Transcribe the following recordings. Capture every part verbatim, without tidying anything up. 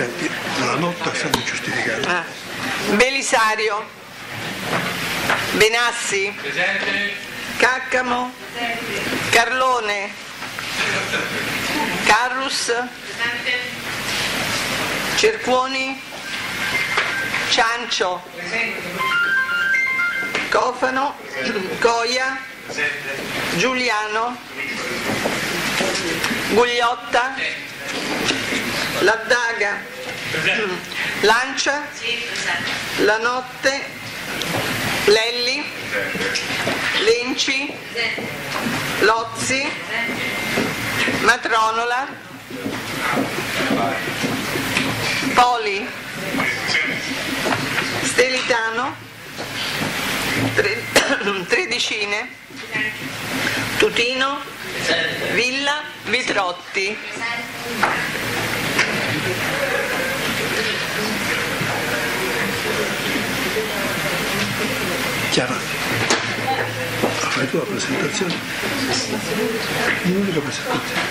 Senti, la nota è sempre giustificata. Ah. Belisario. Benassi. Presente. Caccamo. Carlone. Carrus. Cercuoni. Ciancio. Cofano. Coia. Giuliano. Gugliotta. Laddaga. Lancia. La Notte. Lelli. Lenci. Lozzi. Matronola. Poli. Stelitano. Tre, tredicine. Tutino. Villa. Vitrotti. Chiara, fai tu la presentazione? L'unica presentazione.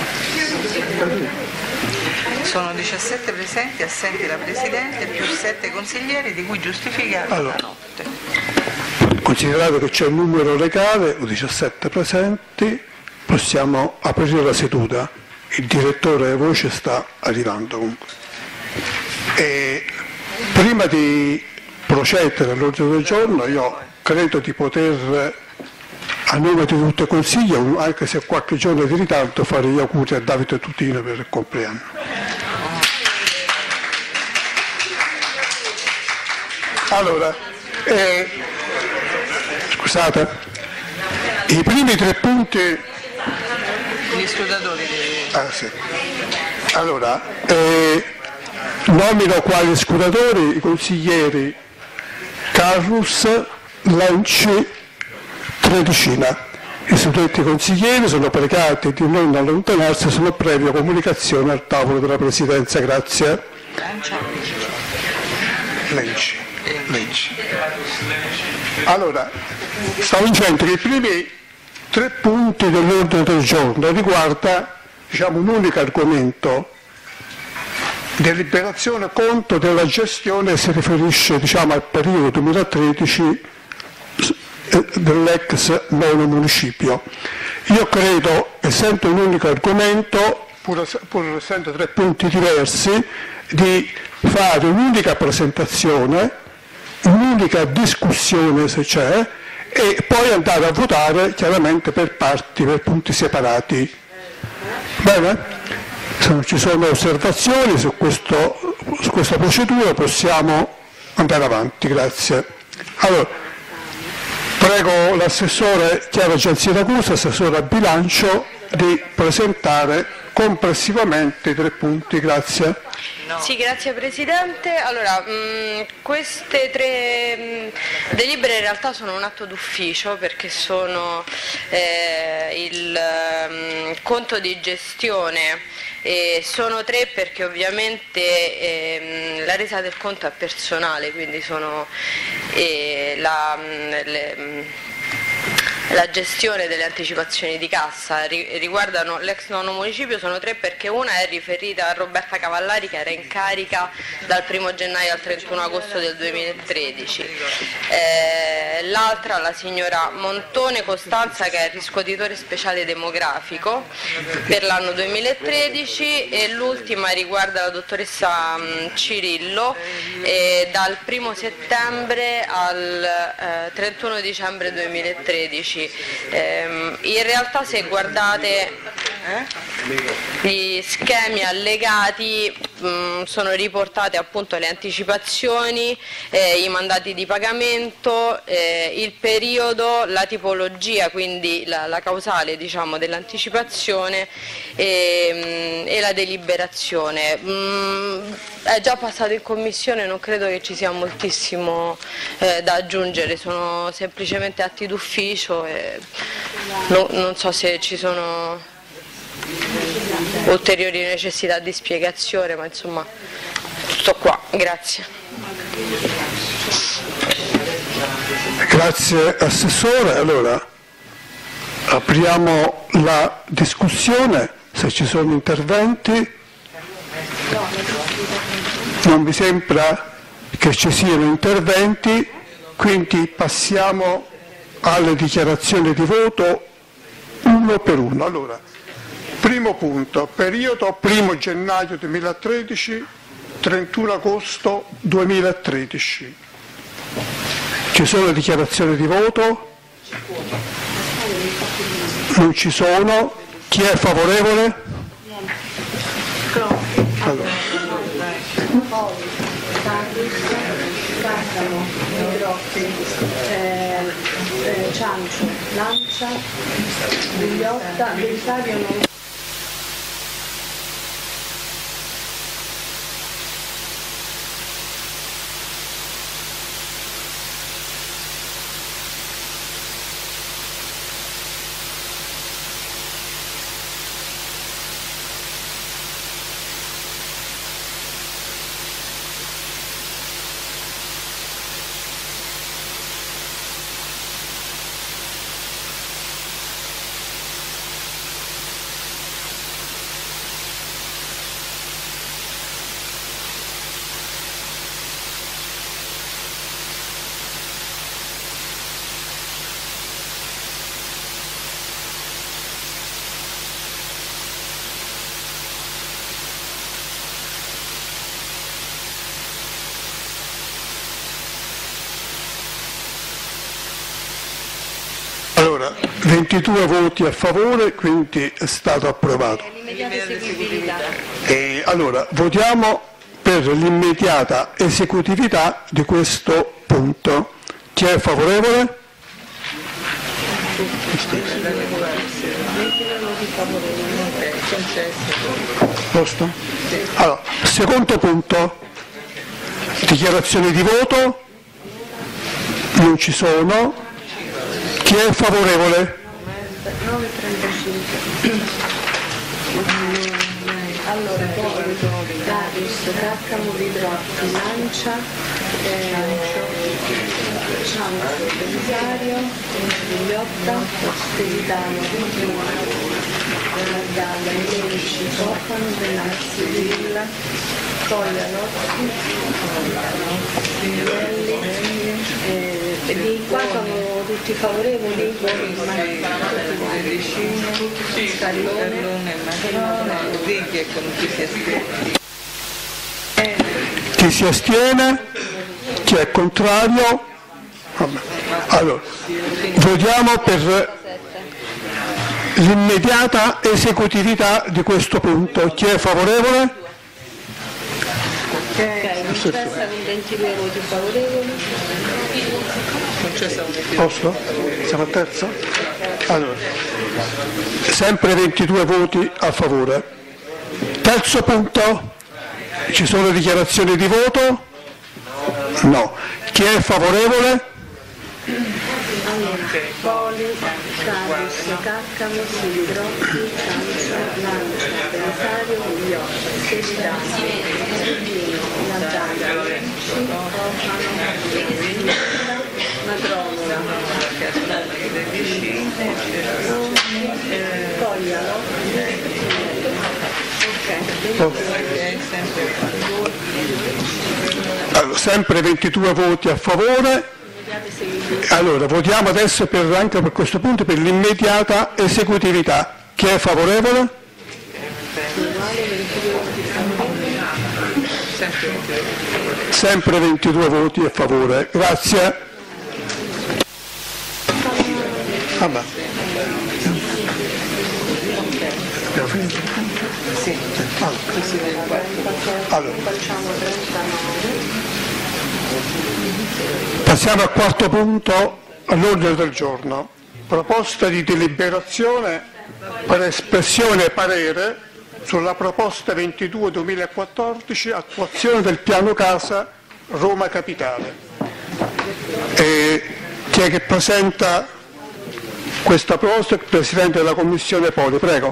Sono diciassette presenti, assenti la Presidente, più sette consiglieri, di cui giustificata Allora, la notte. Considerato che c'è il numero legale, diciassette presenti, possiamo aprire la seduta. Il direttore voce sta arrivando comunque. E prima di procedere all'ordine del giorno, io credo di poter, a nome di tutto il Consiglio, anche se qualche giorno di ritardo, fare gli auguri a Davide Tutino per il compleanno. Allora, eh, scusate, i primi tre punti... Gli scrutatori di... Ah, sì. Allora, eh, nomino quali scrutatori i consiglieri Carrus, Lenci, Tredicina. I suddetti consiglieri sono pregati di non allontanarsi solo previa comunicazione al tavolo della Presidenza. Grazie. Lenci. Lenci. Allora, stavo dicendo che i primi tre punti dell'ordine del giorno riguarda, diciamo, un unico argomento. Deliberazione conto della gestione si riferisce, diciamo, al periodo duemilatredici dell'ex monomunicipio. Io credo, essendo un unico argomento, pur, pur essendo tre punti diversi, di fare un'unica presentazione, un'unica discussione se c'è, e poi andare a votare chiaramente per parti, per punti separati. Bene? Se non ci sono osservazioni su, questo, su questa procedura possiamo andare avanti, grazie. Allora, prego l'assessore Chiara Giansiracusa, assessore a bilancio, di presentare complessivamente i tre punti, grazie. No. Sì, grazie Presidente. Allora, mh, queste tre mh, delibere in realtà sono un atto d'ufficio perché sono eh, il mh, conto di gestione, e sono tre perché ovviamente eh, la resa del conto è personale, quindi sono eh, la... Mh, le, mh, la gestione delle anticipazioni di cassa riguardano l'ex nono municipio, sono tre perché una è riferita a Roberta Cavallari che era in carica dal primo gennaio al trentuno agosto del duemilatredici, eh, l'altra la signora Montone Costanza che è riscuotitore speciale demografico per l'anno duemilatredici, e l'ultima riguarda la dottoressa mh, Cirillo eh, dal primo settembre al eh, trentuno dicembre duemilatredici. Eh, in realtà se guardate eh, gli schemi allegati mh, sono riportate appunto le anticipazioni, eh, i mandati di pagamento, eh, il periodo, la tipologia, quindi la, la causale, diciamo, dell'anticipazione e, e la deliberazione. Mh, è già passato in commissione, non credo che ci sia moltissimo eh, da aggiungere, sono semplicemente atti d'ufficio e no, non so se ci sono ulteriori necessità di spiegazione, ma insomma tutto qua, grazie. Grazie Assessore. Allora apriamo la discussione, se ci sono interventi. Non mi sembra che ci siano interventi, quindi passiamo alle dichiarazioni di voto uno per uno. Allora, primo punto, periodo primo gennaio duemilatredici, trentuno agosto duemilatredici. Ci sono dichiarazioni di voto? Non ci sono. Chi è favorevole? Allora. Cassano, Midrocchi, eh, eh, Ciancio, Lancia, Vigliotta, Belisario non... Allora, ventidue voti a favore, quindi è stato approvato. E allora, votiamo per l'immediata esecutività di questo punto. Chi è favorevole? Posto? Allora, secondo punto, dichiarazioni di voto, non ci sono. Chi è favorevole? nove e trentacinque. Allora, poi Darius, Caccamo, Vidrotti, Lancia, Ciancio, Belisario, Vigliotta, Stelitano, Nardalla, Milenici, Cofano, Benazzi, Villa, Coglia, Lozzi, Spinelli, e di qua sono tutti favorevoli, Scallone, Righi e con chi si astiene. Chi si astiene? Chi è contrario? Vabbè. Allora, votiamo per l'immediata esecutività di questo punto. Chi è favorevole? Ok, con ventidue voti favorevoli. Posto? Siamo al terzo? Allora, sempre ventidue voti a favore. Terzo punto, ci sono dichiarazioni di voto? No. Chi è favorevole? Allora, Poli, Cadius, Caccamo, Silidrocchi, Ciancio, Lancia, Belisario, Vigliotta, Stelitano, Rubino, Nardalla, Lenci, Cofano, Madronola, Coglialo, Allora, sempre ventidue voti a favore. Allora, votiamo adesso per, anche per questo punto per l'immediata esecutività. Chi è favorevole? Sempre ventidue voti a favore. Grazie. Vabbè. Abbiamo finito? Sì. Allora. Passiamo al quarto punto all'ordine del giorno. Proposta di deliberazione per espressione parere sulla proposta ventidue duemilaquattordici attuazione del piano casa Roma Capitale. E chi è che presenta questa proposta? Il Presidente della Commissione Poli, prego.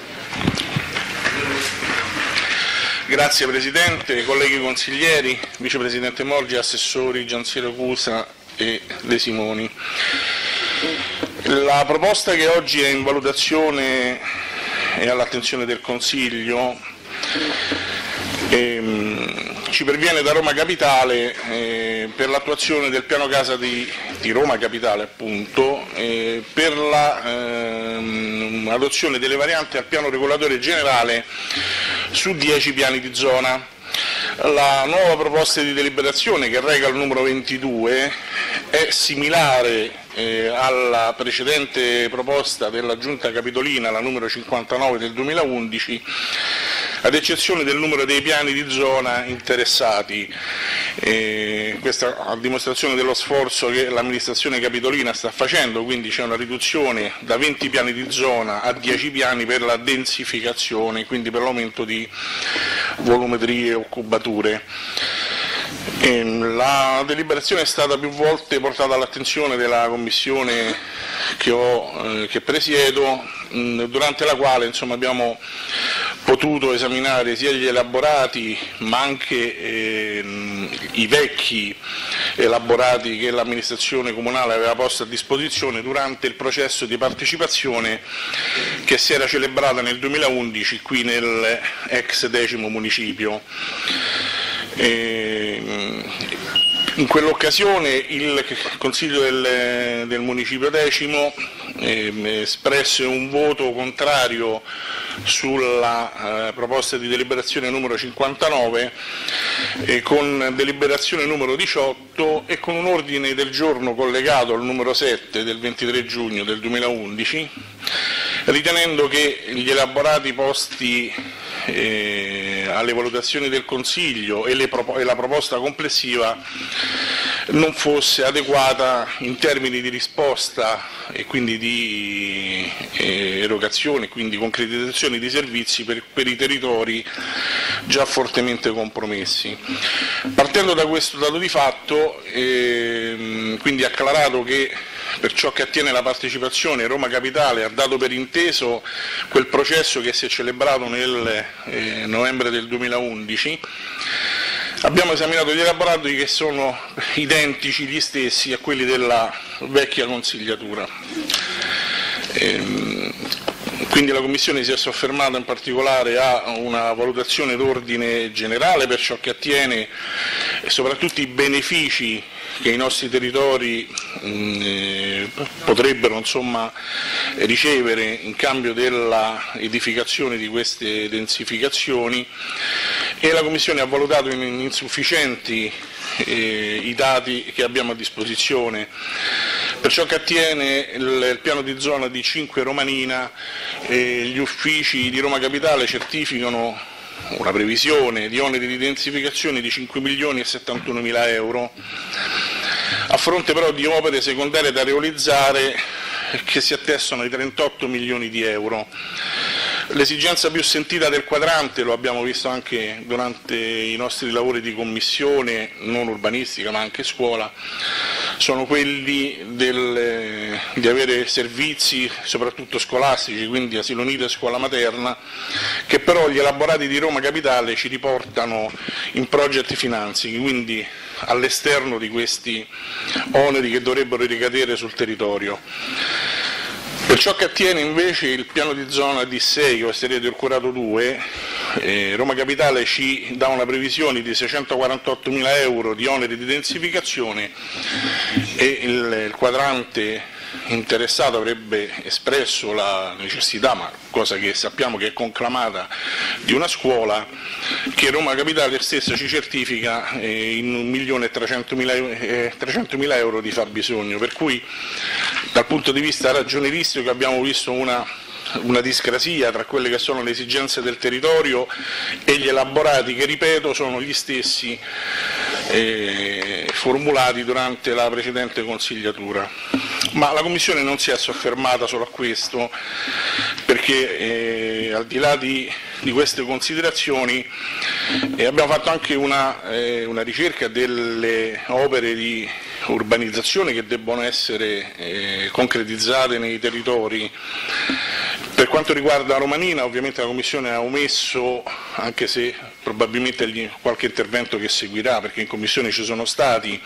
Grazie Presidente, colleghi consiglieri, Vicepresidente Morgi, Assessori Giansiero Cusa e De Simoni. La proposta che oggi è in valutazione e all'attenzione del Consiglio ehm, ci perviene da Roma Capitale eh, per l'attuazione del piano casa di, di Roma Capitale, appunto, eh, per l'adozione eh, delle varianti al piano regolatore generale su dieci piani di zona. La nuova proposta di deliberazione, che reca il numero ventidue, è similare eh, alla precedente proposta della Giunta Capitolina, la numero cinquantanove del duemilaundici, ad eccezione del numero dei piani di zona interessati. Eh, questa a dimostrazione dello sforzo che l'amministrazione capitolina sta facendo, quindi c'è una riduzione da venti piani di zona a dieci piani per la densificazione, quindi per l'aumento di volumetrie e occubature. Eh, la deliberazione è stata più volte portata all'attenzione della commissione che, ho, eh, che presiedo, mh, durante la quale insomma, abbiamo potuto esaminare sia gli elaborati ma anche eh, i vecchi elaborati che l'amministrazione comunale aveva posto a disposizione durante il processo di partecipazione che si era celebrato nel duemilaundici qui nel ex decimo municipio. E, in quell'occasione il Consiglio del, del Municipio decimo eh, espresse un voto contrario sulla eh, proposta di deliberazione numero cinquantanove, eh, con deliberazione numero diciotto e con un ordine del giorno collegato al numero sette del ventitré giugno del duemilaundici, ritenendo che gli elaborati posti eh, alle valutazioni del Consiglio e, le e la proposta complessiva non fosse adeguata in termini di risposta e quindi di eh, erogazione, quindi concretizzazione di servizi per, per i territori già fortemente compromessi. Partendo da questo dato di fatto, eh, quindi acclarato che per ciò che attiene la partecipazione Roma Capitale ha dato per inteso quel processo che si è celebrato nel eh, novembre del duemilaundici, abbiamo esaminato gli elaborati che sono identici gli stessi a quelli della vecchia consigliatura. Ehm, quindi la Commissione si è soffermata in particolare a una valutazione d'ordine generale per ciò che attiene soprattutto i benefici che i nostri territori mh, potrebbero insomma, ricevere in cambio della edificazione di queste densificazioni, e la Commissione ha valutato in insufficienti eh, i dati che abbiamo a disposizione. Per ciò che attiene il, il piano di zona di cinque Romanina, eh, gli uffici di Roma Capitale certificano una previsione di oneri di densificazione di cinque milioni e settantuno mila euro, a fronte però di opere secondarie da realizzare che si attestano ai trentotto milioni di euro. L'esigenza più sentita del quadrante, lo abbiamo visto anche durante i nostri lavori di commissione, non urbanistica ma anche scuola, sono quelli del, di avere servizi soprattutto scolastici, quindi asilo nido e scuola materna, che però gli elaborati di Roma Capitale ci riportano in project financing, quindi all'esterno di questi oneri che dovrebbero ricadere sul territorio. Per ciò che attiene invece il piano di zona D sei, che è del curato due, eh, Roma Capitale ci dà una previsione di seicentoquarantotto mila euro di oneri di densificazione e il, il quadrante interessato avrebbe espresso la necessità, ma cosa che sappiamo che è conclamata, di una scuola che Roma Capitale stessa ci certifica eh, in un milione e trecentomila euro di fabbisogno, per cui dal punto di vista ragionieristico abbiamo visto una, una discrasia tra quelle che sono le esigenze del territorio e gli elaborati che, ripeto, sono gli stessi eh, formulati durante la precedente consigliatura. Ma la Commissione non si è soffermata solo a questo, perché eh, al di là di, di queste considerazioni eh, abbiamo fatto anche una, eh, una ricerca delle opere di urbanizzazione che debbono essere eh, concretizzate nei territori. Per quanto riguarda Romanina, ovviamente la Commissione ha omesso, anche se probabilmente gli, qualche intervento che seguirà, perché in Commissione ci sono stati,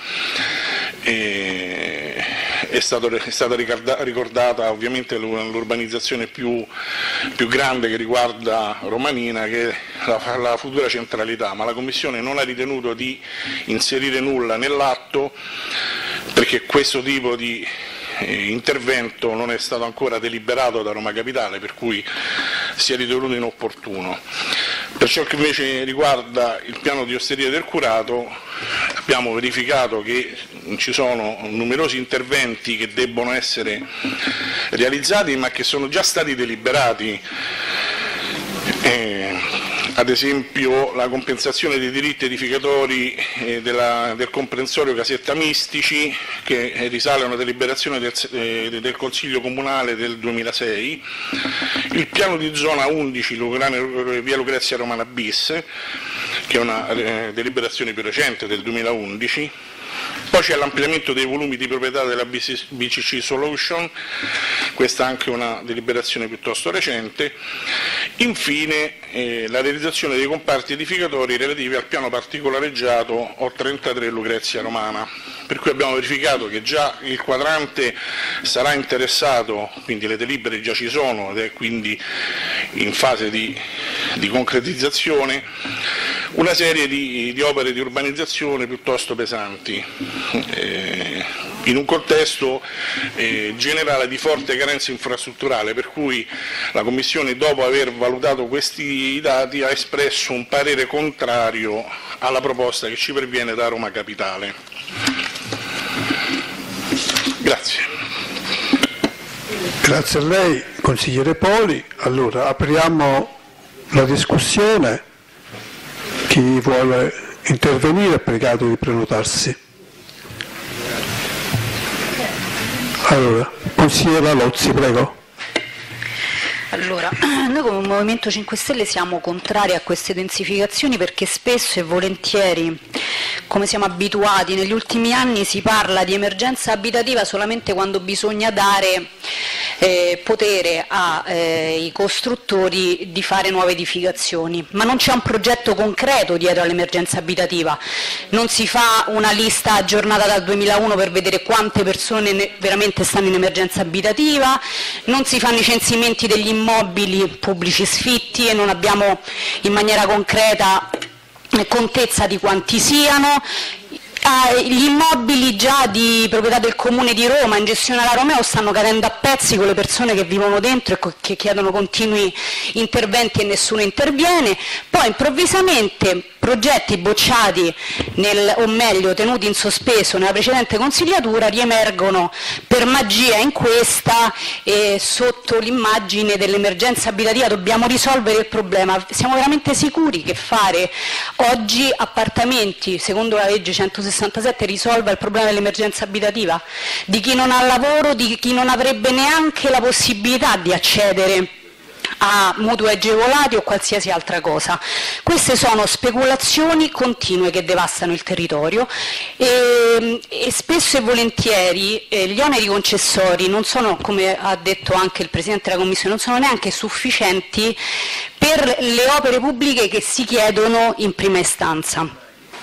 eh, è, stato, è stata ricordata ovviamente l'urbanizzazione più, più grande che riguarda Romanina, che la, la futura centralità, ma la Commissione non ha ritenuto di inserire nulla nell'atto perché questo tipo di eh, intervento non è stato ancora deliberato da Roma Capitale, per cui si è ritenuto inopportuno. Per ciò che invece riguarda il piano di osteria del curato, abbiamo verificato che ci sono numerosi interventi che debbono essere realizzati ma che sono già stati deliberati, eh, ad esempio la compensazione dei diritti edificatori eh, della, del comprensorio Casetta Mistici, che eh, risale a una deliberazione del, eh, del Consiglio Comunale del duemilasei, il piano di zona undici via Lucrezia Romana bis, che è una eh, deliberazione più recente del duemilaundici. Poi c'è l'ampliamento dei volumi di proprietà della B C C Solution, questa è anche una deliberazione piuttosto recente. Infine eh, la realizzazione dei comparti edificatori relativi al piano particolareggiato O trentatré Lucrezia Romana, per cui abbiamo verificato che già il quadrante sarà interessato, quindi le delibere già ci sono ed è quindi in fase di, di concretizzazione, una serie di, di opere di urbanizzazione piuttosto pesanti, eh, in un contesto eh, generale di forte carenza infrastrutturale, per cui la Commissione, dopo aver valutato questi dati, ha espresso un parere contrario alla proposta che ci perviene da Roma Capitale. Grazie. Grazie a lei, consigliere Poli. Allora, apriamo la discussione. Chi vuole intervenire è pregato di prenotarsi. Allora, consigliera Lozzi, prego. Allora, noi come Movimento cinque Stelle siamo contrari a queste densificazioni perché spesso e volentieri, come siamo abituati negli ultimi anni, si parla di emergenza abitativa solamente quando bisogna dare eh, potere ai eh, costruttori di fare nuove edificazioni, ma non c'è un progetto concreto dietro all'emergenza abitativa, non si fa una lista aggiornata dal duemilauno per vedere quante persone ne- veramente stanno in emergenza abitativa, non si fanno i censimenti degli immobili pubblici sfitti e non abbiamo in maniera concreta contezza di quanti siano. Ah, gli immobili già di proprietà del Comune di Roma in gestione alla Romeo stanno cadendo a pezzi con le persone che vivono dentro e che chiedono continui interventi e nessuno interviene. Poi improvvisamente progetti bocciati nel, o meglio tenuti in sospeso nella precedente consigliatura riemergono per magia in questa e sotto l'immagine dell'emergenza abitativa dobbiamo risolvere il problema. Siamo veramente sicuri che fare oggi appartamenti secondo la legge centosessantasette risolva il problema dell'emergenza abitativa? Di chi non ha lavoro, di chi non avrebbe neanche la possibilità di accedere a mutui agevolati o qualsiasi altra cosa. Queste sono speculazioni continue che devastano il territorio e, e spesso e volentieri eh, gli oneri concessori non sono, come ha detto anche il Presidente della Commissione, non sono neanche sufficienti per le opere pubbliche che si chiedono in prima istanza.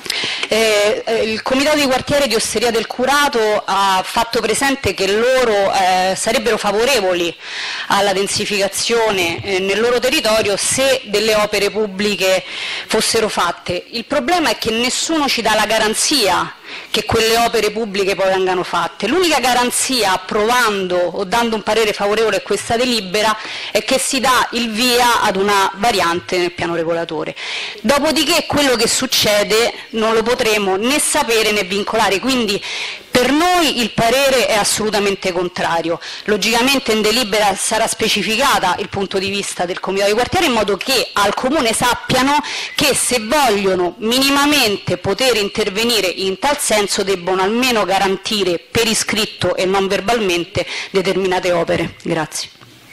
Eh, il Comitato di Quartiere di Osteria del Curato ha fatto presente che loro eh, sarebbero favorevoli alla densificazione eh, nel loro territorio se delle opere pubbliche fossero fatte. Il problema è che nessuno ci dà la garanzia che quelle opere pubbliche poi vengano fatte. L'unica garanzia approvando o dando un parere favorevole a questa delibera è che si dà il via ad una variante nel piano regolatore. Dopodiché quello che succede non lo potremo né sapere né vincolare, quindi per noi il parere è assolutamente contrario. Logicamente in delibera sarà specificata il punto di vista del Comitato di Quartiere in modo che al Comune sappiano che se vogliono minimamente poter intervenire in tal senso debbono almeno garantire per iscritto e non verbalmente determinate opere. Grazie.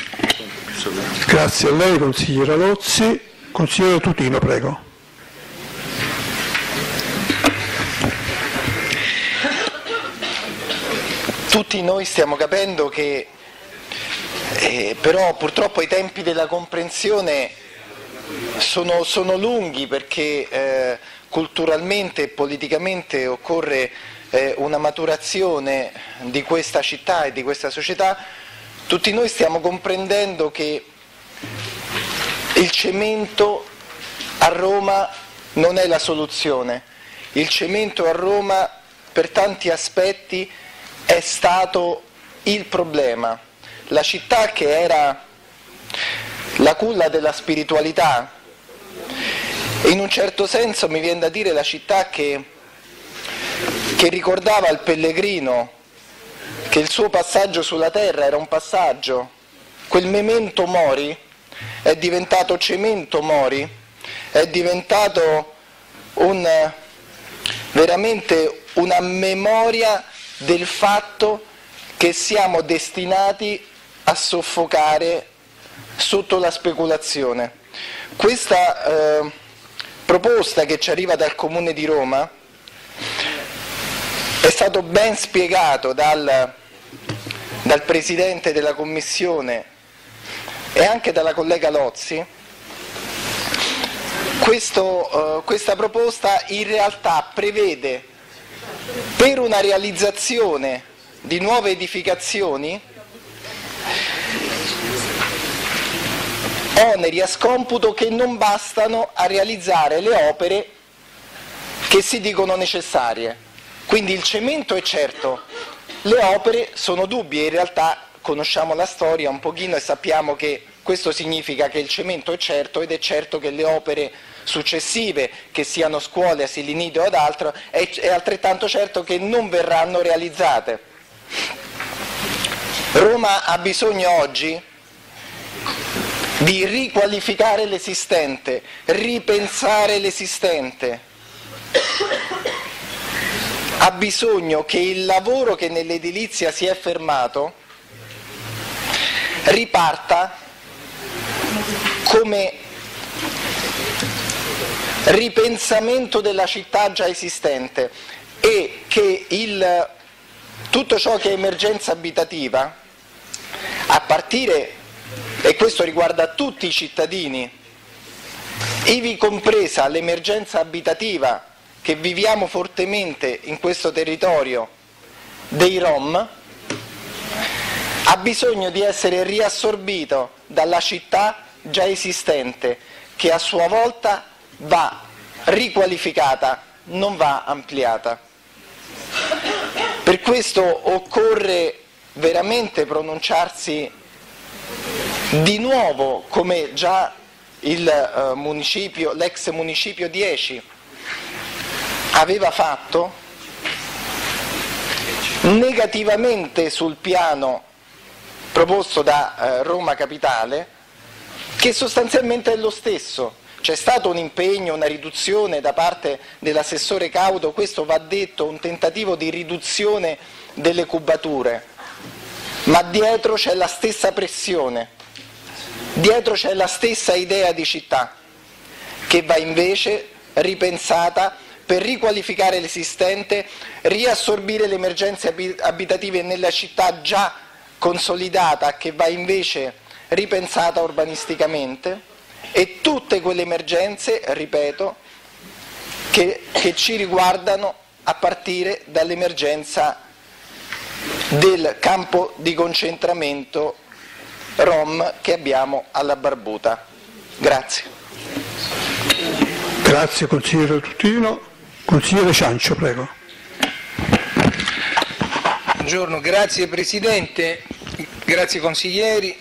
Grazie a lei, consigliera Lozzi. Consigliere Tutino, prego. Tutti noi stiamo capendo che eh, però purtroppo i tempi della comprensione sono, sono lunghi perché eh, culturalmente e politicamente occorre eh, una maturazione di questa città e di questa società. Tutti noi stiamo comprendendo che il cemento a Roma non è la soluzione. Il cemento a Roma per tanti aspetti è stato il problema. La città che era la culla della spiritualità, e in un certo senso mi viene da dire la città che, che ricordava al pellegrino che il suo passaggio sulla terra era un passaggio, quel memento mori è diventato cemento mori, è diventato un, veramente una memoria del fatto che siamo destinati a soffocare sotto la speculazione. Questa eh, proposta che ci arriva dal Comune di Roma è stato ben spiegato dal, dal Presidente della Commissione e anche dalla collega Lozzi. Questo, eh, questa proposta in realtà prevede per una realizzazione di nuove edificazioni oneri a scomputo che non bastano a realizzare le opere che si dicono necessarie. Quindi il cemento è certo, le opere sono dubbie, in realtà conosciamo la storia un pochino e sappiamo che questo significa che il cemento è certo ed è certo che le opere successive, che siano scuole, asili nido o ad altro, è, è altrettanto certo che non verranno realizzate. Roma ha bisogno oggi di riqualificare l'esistente, ripensare l'esistente. Ha bisogno che il lavoro che nell'edilizia si è fermato riparta come ripensamento della città già esistente e che il, tutto ciò che è emergenza abitativa, a partire, e questo riguarda tutti i cittadini, ivi compresa l'emergenza abitativa che viviamo fortemente in questo territorio dei Rom, ha bisogno di essere riassorbito dalla città già esistente, che a sua volta va riqualificata, non va ampliata. Per questo occorre veramente pronunciarsi di nuovo, come già il uh, municipio, l'ex municipio dieci aveva fatto, negativamente sul piano proposto da uh, Roma Capitale, che sostanzialmente è lo stesso. C'è stato un impegno, una riduzione da parte dell'assessore Caudo, questo va detto, un tentativo di riduzione delle cubature, ma dietro c'è la stessa pressione, dietro c'è la stessa idea di città, che va invece ripensata per riqualificare l'esistente, riassorbire le emergenze abitative nella città già consolidata, che va invece ripensata urbanisticamente, e tutte quelle emergenze, ripeto, che, che ci riguardano a partire dall'emergenza del campo di concentramento Rom che abbiamo alla Barbuta. Grazie. Grazie consigliere Tutino. Consigliere Ciancio, prego. Buongiorno, grazie Presidente, grazie consiglieri.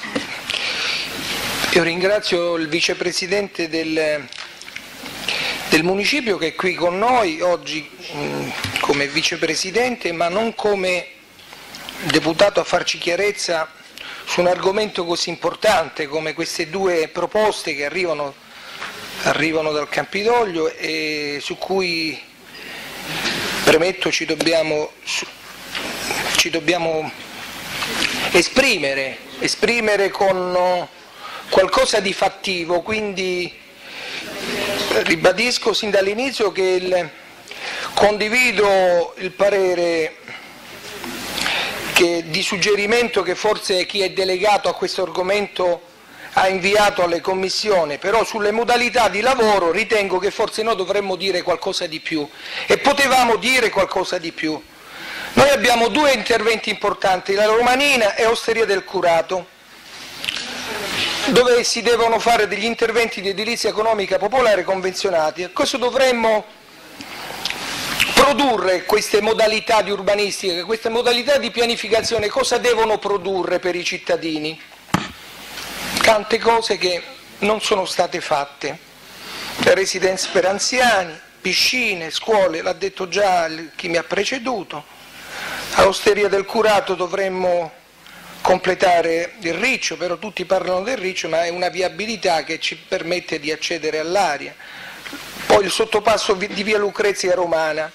Io ringrazio il Vicepresidente del, del Municipio che è qui con noi oggi mh, come Vicepresidente, ma non come deputato a farci chiarezza su un argomento così importante come queste due proposte che arrivano, arrivano dal Campidoglio e su cui, premetto, ci dobbiamo, ci dobbiamo esprimere, esprimere con qualcosa di fattivo, quindi ribadisco sin dall'inizio che il, condivido il parere che, di suggerimento che forse chi è delegato a questo argomento ha inviato alle commissioni, però sulle modalità di lavoro ritengo che forse noi dovremmo dire qualcosa di più e potevamo dire qualcosa di più. Noi abbiamo due interventi importanti, la Romanina e Osteria del Curato. dove si devono fare degli interventi di edilizia economica popolare convenzionati. Cosa dovremmo produrre queste modalità di urbanistica, queste modalità di pianificazione? Cosa devono produrre per i cittadini? Tante cose che non sono state fatte. Residenze per anziani, piscine, scuole, l'ha detto già chi mi ha preceduto. All'Osteria del Curato dovremmo completare il Riccio, però tutti parlano del Riccio, ma è una viabilità che ci permette di accedere all'aria. Poi il sottopasso di via Lucrezia Romana.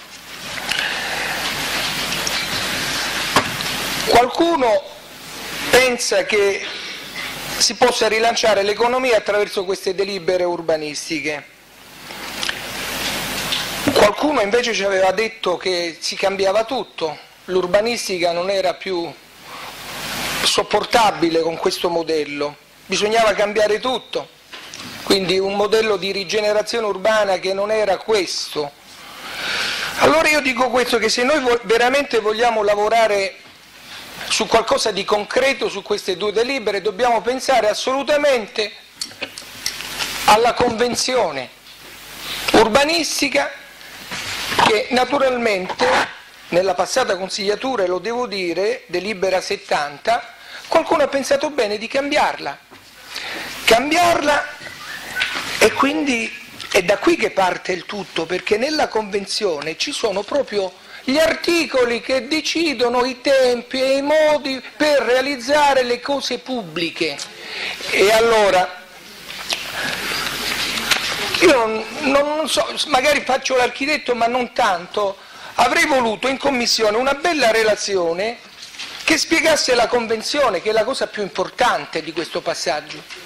Qualcuno pensa che si possa rilanciare l'economia attraverso queste delibere urbanistiche. Qualcuno invece ci aveva detto che si cambiava tutto, l'urbanistica non era più sopportabile con questo modello, bisognava cambiare tutto, quindi un modello di rigenerazione urbana che non era questo. Allora io dico questo, che se noi veramente vogliamo lavorare su qualcosa di concreto su queste due delibere dobbiamo pensare assolutamente alla convenzione urbanistica che naturalmente nella passata consigliatura, e lo devo dire, delibera settanta, qualcuno ha pensato bene di cambiarla. Cambiarla e quindi è da qui che parte il tutto, perché nella convenzione ci sono proprio gli articoli che decidono i tempi e i modi per realizzare le cose pubbliche. E allora, io non, non so, magari faccio l'architetto ma non tanto, avrei voluto in commissione una bella relazione che spiegasse la convenzione, che è la cosa più importante di questo passaggio.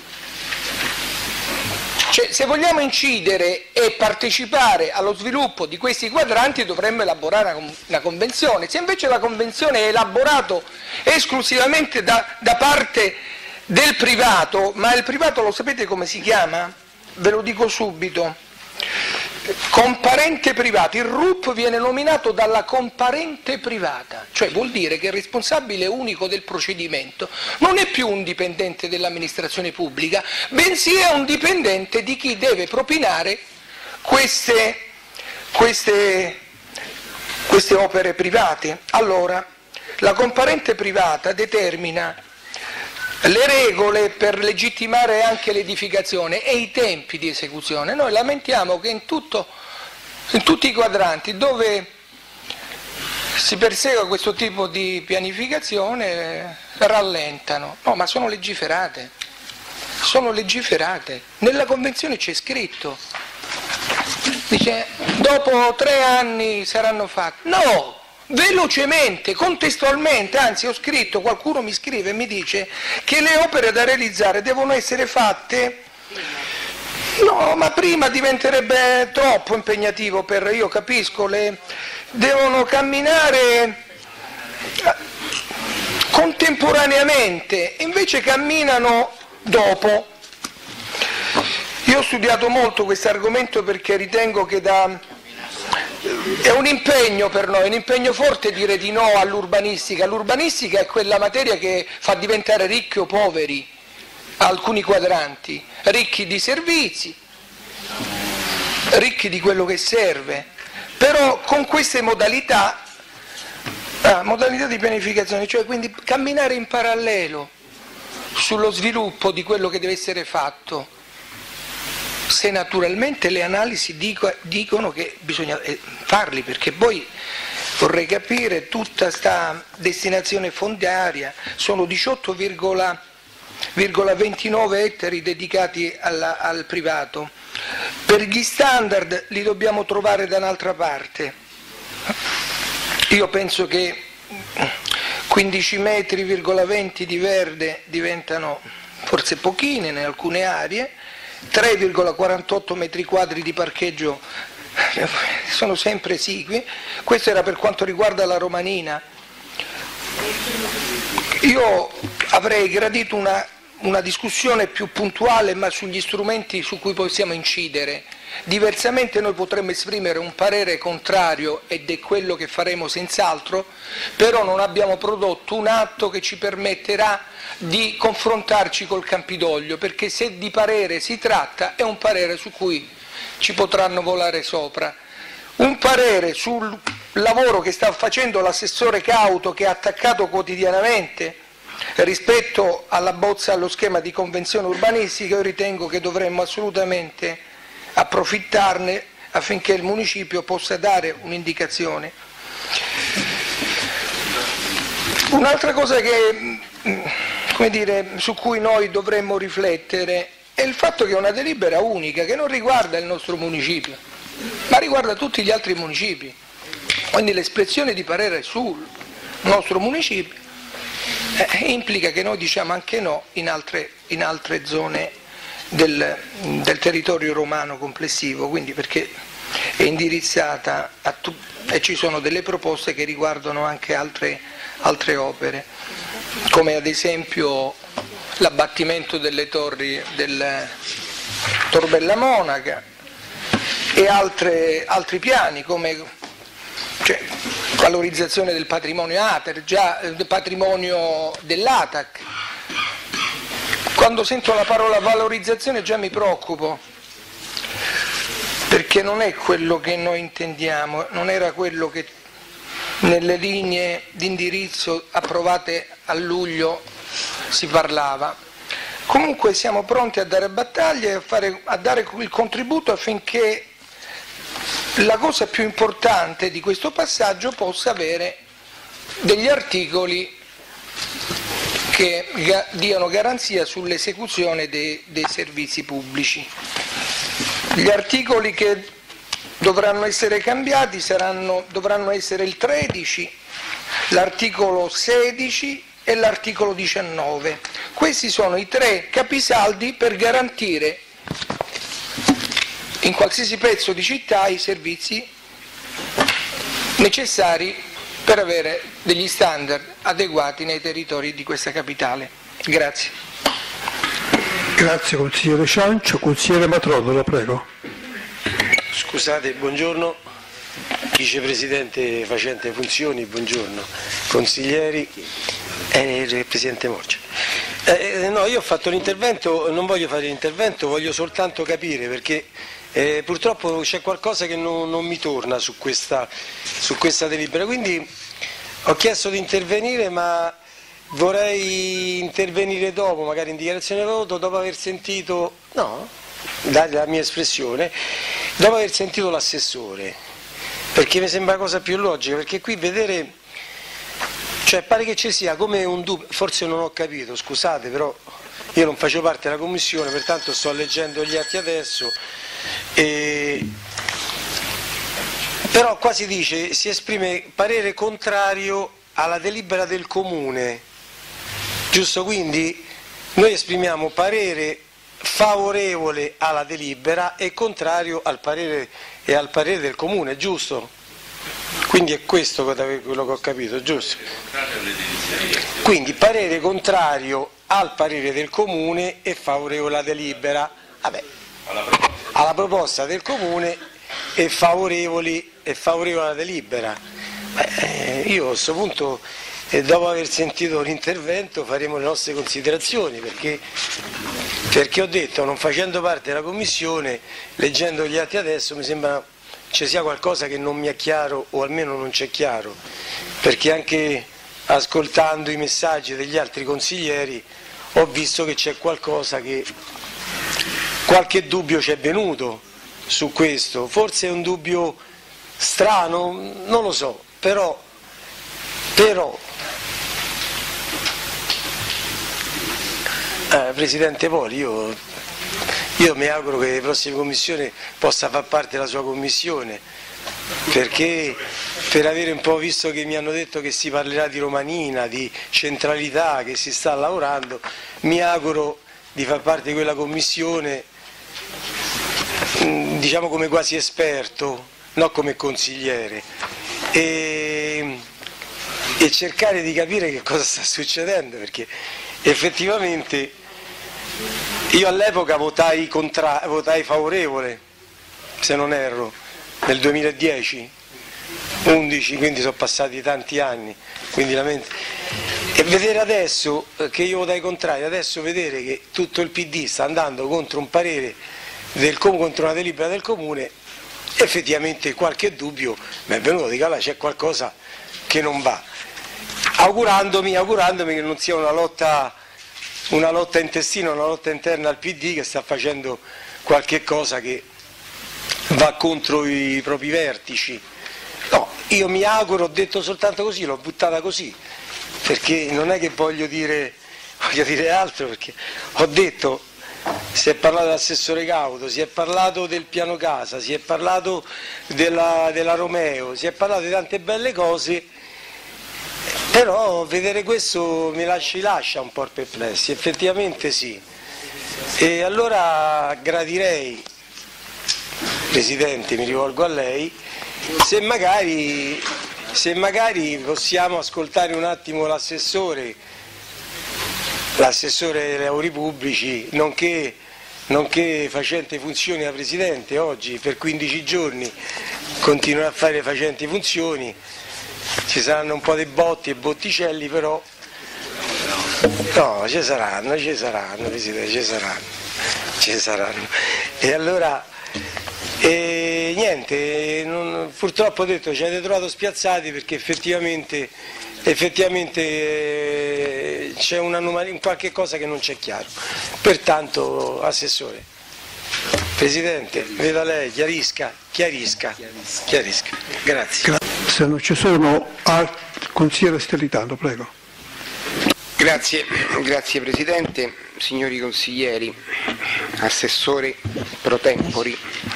Cioè, se vogliamo incidere e partecipare allo sviluppo di questi quadranti dovremmo elaborare una, una convenzione. Se invece la convenzione è elaborata esclusivamente da, da parte del privato, ma il privato lo sapete come si chiama? Ve lo dico subito. Comparente privato, il R U P viene nominato dalla comparente privata, cioè vuol dire che il responsabile unico del procedimento non è più un dipendente dell'amministrazione pubblica, bensì è un dipendente di chi deve propinare queste, queste, queste opere private. Allora, la comparente privata determina le regole per legittimare anche l'edificazione e i tempi di esecuzione. Noi lamentiamo che in, tutto, in tutti i quadranti dove si persegue questo tipo di pianificazione rallentano. No, ma sono legiferate, sono legiferate. Nella convenzione c'è scritto, dice dopo tre anni saranno fatti. No! Velocemente, contestualmente, anzi ho scritto, qualcuno mi scrive e mi dice che le opere da realizzare devono essere fatte, no, ma prima diventerebbe troppo impegnativo per, io capisco, le devono camminare contemporaneamente, invece camminano dopo. Io ho studiato molto questo argomento perché ritengo che da è un impegno per noi, un impegno forte dire di no all'urbanistica. L'urbanistica è quella materia che fa diventare ricchi o poveri alcuni quadranti, ricchi di servizi, ricchi di quello che serve, però con queste modalità, ah, modalità di pianificazione, cioè quindi camminare in parallelo sullo sviluppo di quello che deve essere fatto. Se naturalmente le analisi dico, dicono che bisogna farli, perché poi vorrei capire tutta questa destinazione fondiaria, sono diciotto virgola ventinove ettari dedicati alla, al privato, per gli standard li dobbiamo trovare da un'altra parte. Io penso che quindici metri virgola venti di verde diventano forse pochine in alcune aree, tre virgola quarantotto metri quadri di parcheggio sono sempre esigui. Questo era per quanto riguarda la Romanina. Io avrei gradito una, una discussione più puntuale, ma sugli strumenti su cui possiamo incidere, Diversamente noi potremmo esprimere un parere contrario, ed è quello che faremo senz'altro, però non abbiamo prodotto un atto che ci permetterà di confrontarci col Campidoglio, perché se di parere si tratta è un parere su cui ci potranno volare sopra. Un parere sul lavoro che sta facendo l'assessore Cauto, che ha attaccato quotidianamente rispetto alla bozza allo schema di convenzione urbanistica, io ritengo che dovremmo assolutamente approfittarne affinché il municipio possa dare un'indicazione. Un'altra cosa che, come dire, su cui noi dovremmo riflettere è il fatto che è una delibera unica che non riguarda il nostro municipio, ma riguarda tutti gli altri municipi. Quindi l'espressione di parere sul nostro municipio eh, implica che noi diciamo anche no in altre, in altre zone del, del territorio romano complessivo, quindi perché è indirizzata a tu, e ci sono delle proposte che riguardano anche altre, altre opere, come ad esempio l'abbattimento delle torri del Tor Bella Monaca e altre, altri piani come cioè, valorizzazione del patrimonio Ater, già del patrimonio dell'A T A C. Quando sento la parola valorizzazione già mi preoccupo, perché non è quello che noi intendiamo, non era quello che nelle linee di indirizzo approvate a luglio si parlava. Comunque siamo pronti a dare battaglie e a, fare, a dare il contributo affinché la cosa più importante di questo passaggio possa avere degli articoli che ga- diano garanzia sull'esecuzione dei, dei servizi pubblici. Gli articoli che dovranno essere cambiati saranno, dovranno essere il tredici, l'articolo sedici e l'articolo diciannove. Questi sono i tre capisaldi per garantire in qualsiasi pezzo di città i servizi necessari per avere degli standard adeguati nei territori di questa capitale. Grazie. Grazie consigliere Ciancio. Consigliere Matrodolo, prego. Scusate, buongiorno. Vicepresidente facente funzioni, buongiorno. Consiglieri e il Presidente Morcia. Eh, no, io ho fatto l'intervento, non voglio fare l'intervento, voglio soltanto capire perché Eh, purtroppo c'è qualcosa che non, non mi torna su questa, su questa delibera, quindi ho chiesto di intervenire, ma vorrei intervenire dopo, magari in dichiarazione di voto, dopo aver sentito, no, dare la mia espressione, dopo aver sentito l'assessore, perché mi sembra la cosa più logica, perché qui vedere, cioè pare che ci sia come un dubbio, forse non ho capito, scusate, però io non faccio parte della commissione, pertanto sto leggendo gli atti adesso. E... però qua si dice si esprime parere contrario alla delibera del comune, giusto? Quindi noi esprimiamo parere favorevole alla delibera e contrario al parere e al parere del comune, giusto? Quindi è questo quello che ho capito, giusto? Quindi parere contrario al parere del comune e favorevole alla delibera. Vabbè, alla proposta del comune e favorevoli e favorevole alla delibera. Beh, io a questo punto, eh, dopo aver sentito l'intervento, faremo le nostre considerazioni, perché, perché ho detto, non facendo parte della commissione, leggendo gli atti adesso, mi sembra ci sia qualcosa che non mi è chiaro, o almeno non c'è chiaro, perché anche ascoltando i messaggi degli altri consiglieri ho visto che c'è qualcosa che qualche dubbio ci è venuto su questo, forse è un dubbio strano, non lo so, però, però eh, Presidente Poli, io, io mi auguro che le prossime commissioni possa far parte della sua commissione, perché per avere un po' visto che mi hanno detto che si parlerà di romanina, di centralità, che si sta lavorando, mi auguro di far parte di quella commissione, diciamo come quasi esperto, non come consigliere, e, e cercare di capire che cosa sta succedendo, perché effettivamente io all'epoca votai, contra, votai favorevole se non erro, nel duemiladieci, undici, quindi sono passati tanti anni, quindi la mente... e vedere adesso che io votai contrario, adesso vedere che tutto il P D sta andando contro un parere del, contro una delibera del Comune, effettivamente qualche dubbio mi è venuto, dico, allora c'è qualcosa che non va, augurandomi, augurandomi che non sia una lotta, una lotta intestina, una lotta interna al P D che sta facendo qualche cosa che va contro i propri vertici. No, io mi auguro, ho detto soltanto così, l'ho buttata così, perché non è che voglio dire, voglio dire altro, perché ho detto, si è parlato dell'assessore Cauto, si è parlato del piano casa, si è parlato della, della Romeo, si è parlato di tante belle cose, però vedere questo mi lascia, lascia un po' perplessi, effettivamente sì. E allora gradirei, Presidente, mi rivolgo a lei, se magari, se magari possiamo ascoltare un attimo l'assessore, l'assessore dei lavori pubblici, nonché, nonché facente funzioni da Presidente oggi per quindici giorni, continuerà a fare facenti funzioni, ci saranno un po' di botti e botticelli, però no, ci saranno, ci saranno, Presidente, ci saranno, ci saranno. E allora... E niente, non, purtroppo ho detto ci avete trovato spiazzati perché effettivamente, effettivamente eh, c'è un qualche cosa che non c'è chiaro. Pertanto, Assessore, Presidente, veda lei, chiarisca, chiarisca, chiarisca. Grazie. Se non ci sono altri, consigliere Stellitano, prego. Grazie, grazie Presidente, signori consiglieri, assessori pro tempore.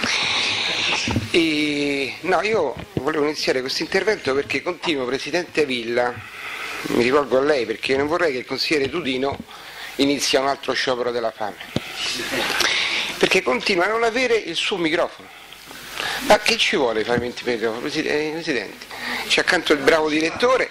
E, no, io volevo iniziare questo intervento perché continuo, Presidente Villa, mi rivolgo a lei perché non vorrei che il consigliere Tudino inizi un altro sciopero della fame, perché continua a non avere il suo microfono. Ma che ci vuole fare venti microfoni, Presidente? C'è accanto il bravo direttore.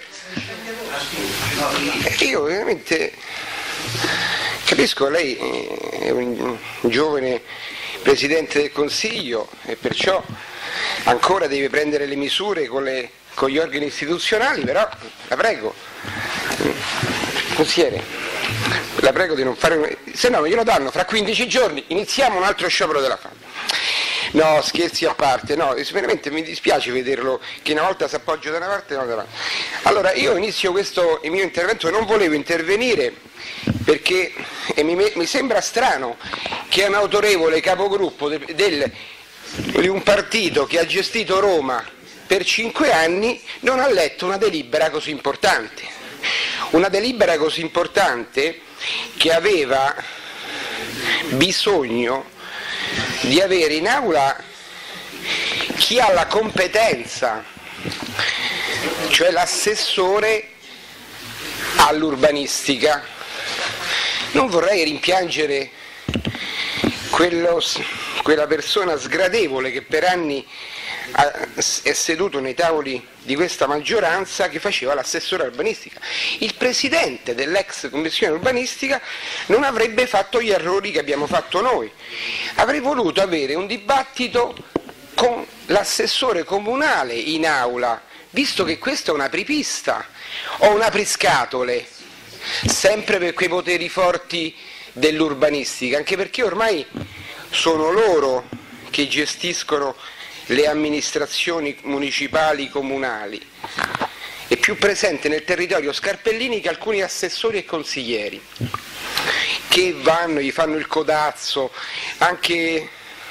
Io veramente capisco, lei è un giovane Presidente del Consiglio e perciò ancora deve prendere le misure con, le, con gli organi istituzionali, però la prego, consigliere, la prego di non fare, se no glielo danno fra quindici giorni, iniziamo un altro sciopero della fame. No, scherzi a parte, no, veramente mi dispiace vederlo che una volta si appoggia da una parte e una dall'altra. Allora, io inizio questo, il mio intervento, non volevo intervenire perché e mi, mi sembra strano che un autorevole capogruppo del, del, di un partito che ha gestito Roma per cinque anni non ha letto una delibera così importante. Una delibera così importante che aveva bisogno di avere in aula chi ha la competenza, cioè l'assessore all'urbanistica. Non vorrei rimpiangere quello, quella persona sgradevole che per anni ha, è seduto nei tavoli di questa maggioranza che faceva l'assessore urbanistica. Il presidente dell'ex commissione urbanistica non avrebbe fatto gli errori che abbiamo fatto noi. Avrei voluto avere un dibattito con l'assessore comunale in aula, visto che questa è una apripista o un apriscatole, sempre per quei poteri forti dell'urbanistica, anche perché ormai sono loro che gestiscono le amministrazioni municipali comunali. È più presente nel territorio Scarpellini che alcuni assessori e consiglieri che vanno, gli fanno il codazzo anche,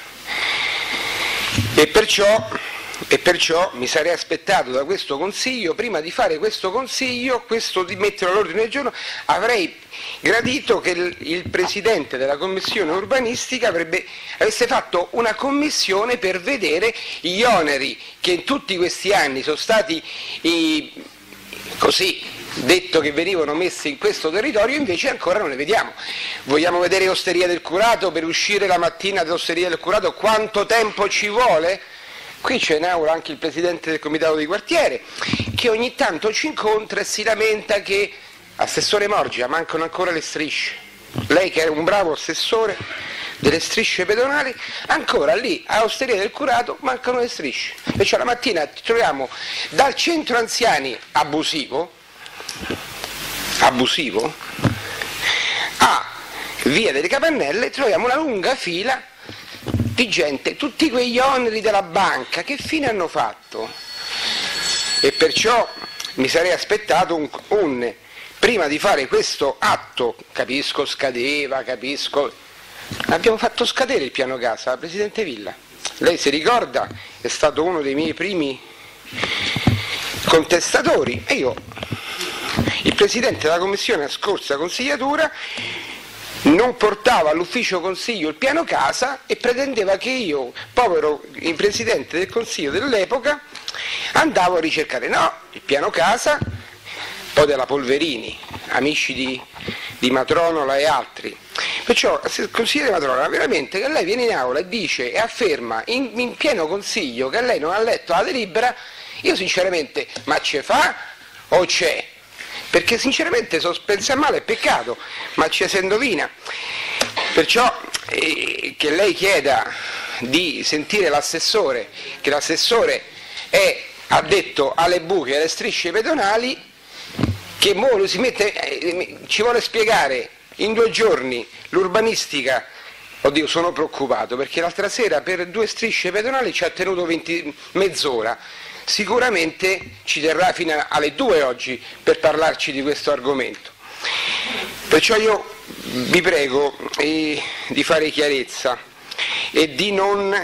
e perciò, e perciò mi sarei aspettato da questo Consiglio, prima di fare questo Consiglio, questo di mettere all'ordine del giorno, avrei gradito che il, il Presidente della Commissione urbanistica avrebbe, avesse fatto una commissione per vedere gli oneri che in tutti questi anni sono stati i, così detto che venivano messi in questo territorio, invece ancora non le vediamo. Vogliamo vedere Osteria del Curato? Per uscire la mattina dall'Osteria del Curato quanto tempo ci vuole? Qui c'è in aula anche il Presidente del Comitato di Quartiere che ogni tanto ci incontra e si lamenta che, assessore Morgia, mancano ancora le strisce. Lei che è un bravo assessore delle strisce pedonali, ancora lì a Osteria del Curato mancano le strisce, e cioè la mattina troviamo dal centro anziani abusivo abusivo a via delle Capannelle troviamo una lunga fila di gente, tutti quegli oneri della banca che fine hanno fatto? E perciò mi sarei aspettato un, un prima di fare questo atto, capisco scadeva, capisco, abbiamo fatto scadere il piano casa, la Presidente Villa, lei si ricorda, è stato uno dei miei primi contestatori, e io, il Presidente della Commissione a scorsa consigliatura, non portava all'ufficio consiglio il piano casa e pretendeva che io, povero il Presidente del Consiglio dell'epoca, andavo a ricercare, no, il piano casa, poi della Polverini, amici di, di Matronola e altri. Perciò, consigliere Matronola, veramente che lei viene in aula e dice e afferma in, in pieno consiglio che lei non ha letto la delibera, io sinceramente, ma ce fa o c'è? Perché sinceramente so, pensa male è peccato, ma ci si indovina. Perciò eh, che lei chieda di sentire l'assessore, che l'assessore è addetto alle buche e alle strisce pedonali, che mo si mette, eh, ci vuole spiegare in due giorni l'urbanistica. Oddio, sono preoccupato perché l'altra sera per due strisce pedonali ci ha tenuto venti, mezz'ora. Sicuramente ci terrà fino alle due oggi per parlarci di questo argomento. Perciò io vi prego eh, di fare chiarezza e di non,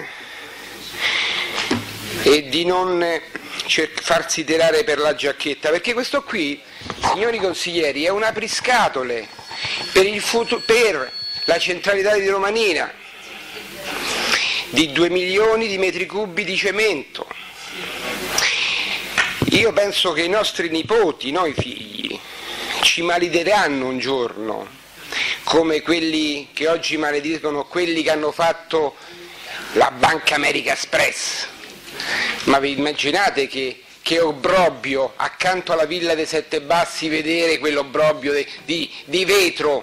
e di non farsi tirare per la giacchetta, perché questo qui, signori consiglieri, è un apriscatole per, il futuro, per la centralità di Romanina di due milioni di metri cubi di cemento. Io penso che i nostri nipoti, noi figli, ci malediranno un giorno, come quelli che oggi maledicono quelli che hanno fatto la Banca America Express. Ma vi immaginate che, che obbrobio accanto alla Villa dei Sette Bassi vedere quell'obbrobio de, di, di vetro?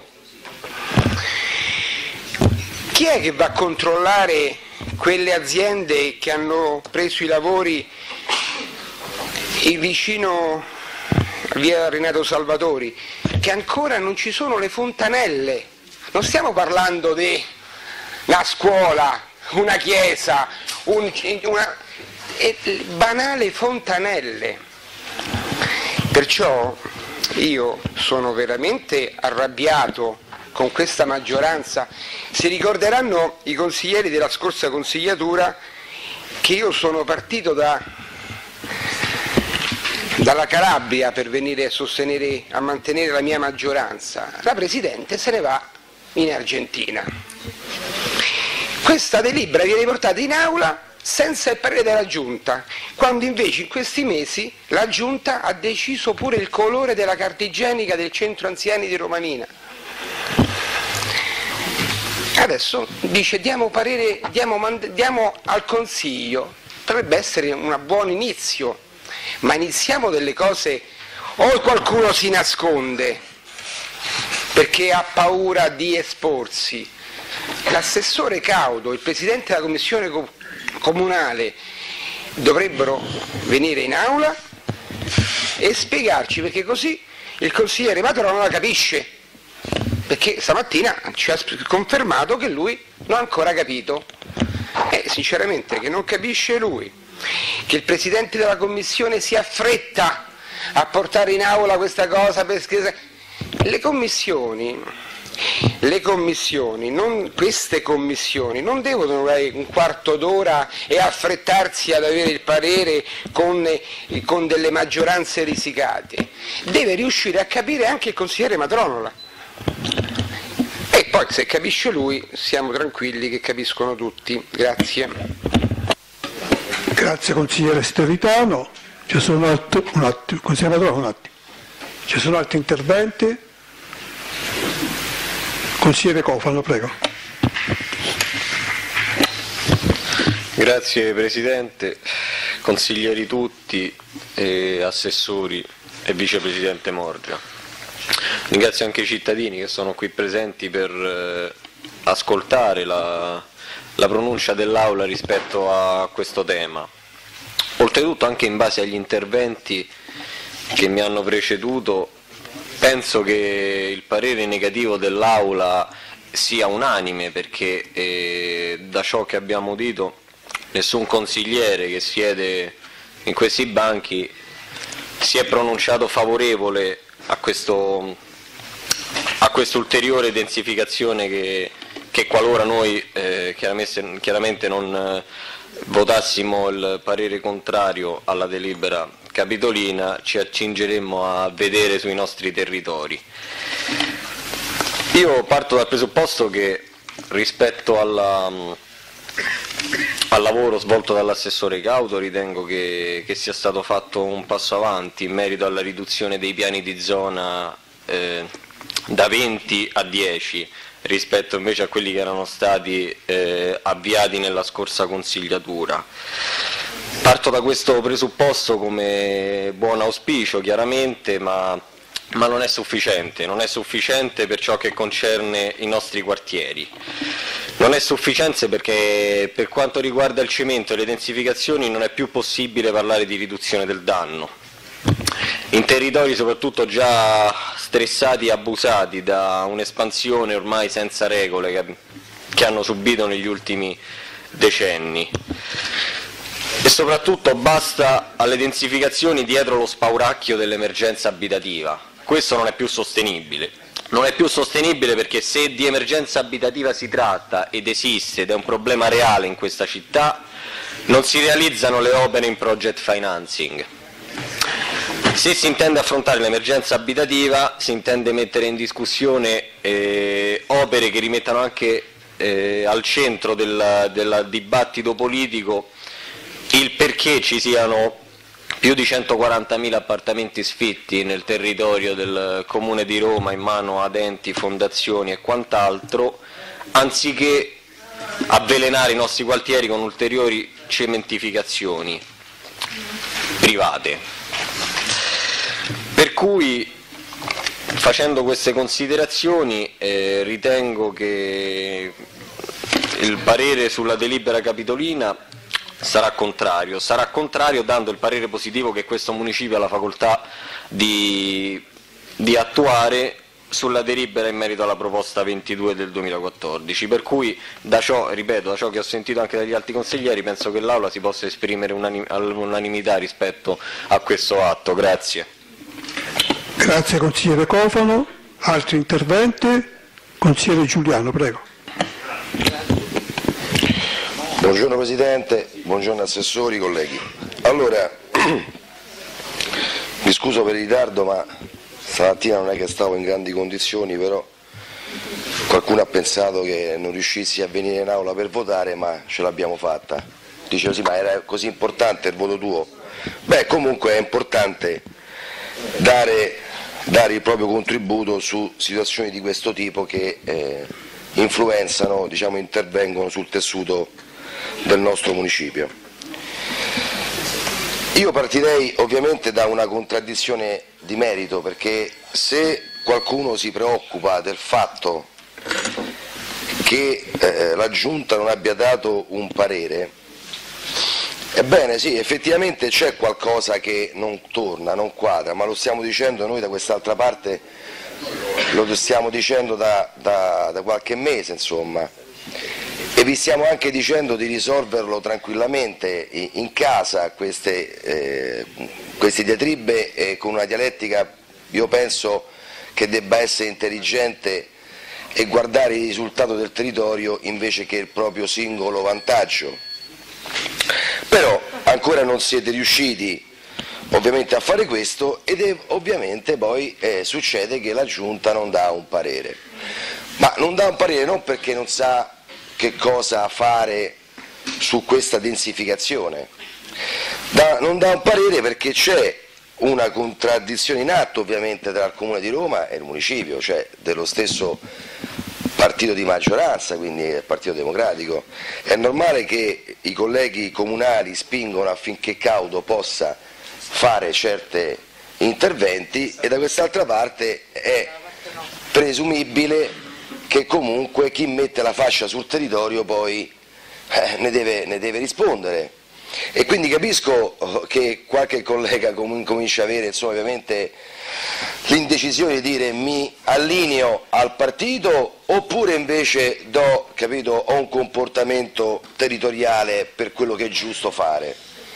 Chi è che va a controllare quelle aziende che hanno preso i lavori il vicino via Renato Salvatori, che ancora non ci sono le fontanelle? Non stiamo parlando di una scuola, una chiesa, un, una banale fontanelle. Perciò io sono veramente arrabbiato con questa maggioranza. Si ricorderanno i consiglieri della scorsa consigliatura che io sono partito da dalla Calabria per venire a sostenere, a mantenere la mia maggioranza. La Presidente se ne va in Argentina. Questa delibera viene portata in aula senza il parere della Giunta, quando invece in questi mesi la Giunta ha deciso pure il colore della carta igienica del centro anziani di Romanina. Adesso dice diamo parere, diamo, diamo al Consiglio, potrebbe essere un buon inizio, ma iniziamo delle cose, o qualcuno si nasconde perché ha paura di esporsi. L'assessore Caudo, il presidente della commissione comunale dovrebbero venire in aula e spiegarci, perché così il consigliere Matronola la capisce, perché stamattina ci ha confermato che lui non ha ancora capito, e sinceramente che non capisce lui, che il Presidente della Commissione si affretta a portare in aula questa cosa, perché le commissioni, le commissioni non, queste commissioni non devono avere un quarto d'ora e affrettarsi ad avere il parere con, con delle maggioranze risicate, deve riuscire a capire anche il consigliere Matronola, e poi se capisce lui siamo tranquilli che capiscono tutti. Grazie. Grazie consigliere Steritano. Ci sono altri, un attimo, consigliere Matronola, un attimo. Ci sono altri interventi? Consigliere Cofano, prego. Grazie Presidente, consiglieri tutti, eh, assessori e Vicepresidente Morgia. Ringrazio anche i cittadini che sono qui presenti per eh, ascoltare la, la pronuncia dell'Aula rispetto a questo tema. Oltretutto, anche in base agli interventi che mi hanno preceduto, penso che il parere negativo dell'Aula sia unanime, perché eh, da ciò che abbiamo udito nessun consigliere che siede in questi banchi si è pronunciato favorevole a questo a questa ulteriore densificazione che, che qualora noi eh, chiaramente, chiaramente non eh, votassimo il parere contrario alla delibera capitolina, ci accingeremmo a vedere sui nostri territori. Io parto dal presupposto che rispetto alla, al lavoro svolto dall'assessore Cauto ritengo che, che sia stato fatto un passo avanti in merito alla riduzione dei piani di zona eh, da venti a dieci rispetto invece a quelli che erano stati eh, avviati nella scorsa consigliatura. Parto da questo presupposto come buon auspicio chiaramente, ma, ma non è sufficiente, non è sufficiente per ciò che concerne i nostri quartieri. Non è sufficiente perché per quanto riguarda il cemento e le densificazioni non è più possibile parlare di riduzione del danno. In territori soprattutto già stressati e abusati da un'espansione ormai senza regole che, che hanno subito negli ultimi decenni. E soprattutto basta alle densificazioni dietro lo spauracchio dell'emergenza abitativa. Questo non è più sostenibile. Non è più sostenibile perché se di emergenza abitativa si tratta ed esiste ed è un problema reale in questa città, non si realizzano le opere in project financing. Se si intende affrontare l'emergenza abitativa, si intende mettere in discussione eh, opere che rimettano anche eh, al centro del, del dibattito politico il perché ci siano più di centoquarantamila appartamenti sfitti nel territorio del Comune di Roma in mano ad enti, fondazioni e quant'altro, anziché avvelenare i nostri quartieri con ulteriori cementificazioni private. Per cui, facendo queste considerazioni, eh, ritengo che il parere sulla delibera capitolina sarà contrario, sarà contrario dando il parere positivo che questo municipio ha la facoltà di, di attuare sulla delibera in merito alla proposta ventidue del duemilaquattordici, per cui da ciò, ripeto, da ciò che ho sentito anche dagli altri consiglieri, penso che l'Aula si possa esprimere unanim- all'unanimità rispetto a questo atto. Grazie. Grazie consigliere Cofano. Altri interventi? Consigliere Giuliano, prego. Buongiorno Presidente, buongiorno assessori, colleghi. Allora, mi scuso per il ritardo, ma stamattina non è che stavo in grandi condizioni, però qualcuno ha pensato che non riuscissi a venire in aula per votare, ma ce l'abbiamo fatta. Dicevo sì, ma era così importante il voto tuo? Beh, comunque è importante dare, dare il proprio contributo su situazioni di questo tipo che eh, influenzano, diciamo, intervengono sul tessuto del nostro municipio. Io partirei ovviamente da una contraddizione di merito, perché se qualcuno si preoccupa del fatto che eh, la Giunta non abbia dato un parere, ebbene sì, effettivamente c'è qualcosa che non torna, non quadra, ma lo stiamo dicendo noi da quest'altra parte, lo stiamo dicendo da, da, da qualche mese, insomma. E vi stiamo anche dicendo di risolverlo tranquillamente in casa, queste, eh, queste diatribe, eh, con una dialettica, io penso che debba essere intelligente e guardare il risultato del territorio invece che il proprio singolo vantaggio. Però ancora non siete riusciti ovviamente a fare questo ed è, ovviamente poi eh, succede che la Giunta non dà un parere. Ma non dà un parere non perché non sa che cosa fare su questa densificazione, da, non dà un parere perché c'è una contraddizione in atto ovviamente tra il Comune di Roma e il municipio, cioè dello stesso partito di maggioranza, quindi il Partito Democratico. È normale che i colleghi comunali spingono affinché Cauto possa fare certi interventi e da quest'altra parte è presumibile che che comunque chi mette la fascia sul territorio poi eh, ne, deve, ne deve rispondere. E quindi capisco che qualche collega com- comincia a avere, insomma, ovviamente l'indecisione di dire mi allineo al partito oppure invece do, capito, ho un comportamento territoriale per quello che è giusto fare.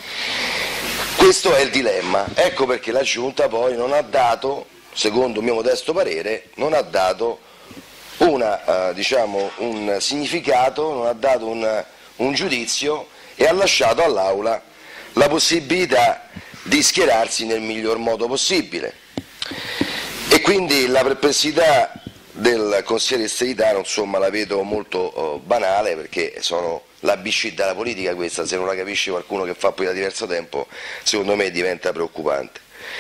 Questo è il dilemma, ecco perché la Giunta poi non ha dato, secondo il mio modesto parere, non ha dato una, uh, diciamo, un significato, non ha dato un, un giudizio e ha lasciato all'Aula la possibilità di schierarsi nel miglior modo possibile. E quindi la perplessità del consigliere Steritano, insomma, la vedo molto uh, banale, perché sono l'A B C della politica questa, se non la capisce qualcuno che fa poi da diverso tempo, secondo me diventa preoccupante.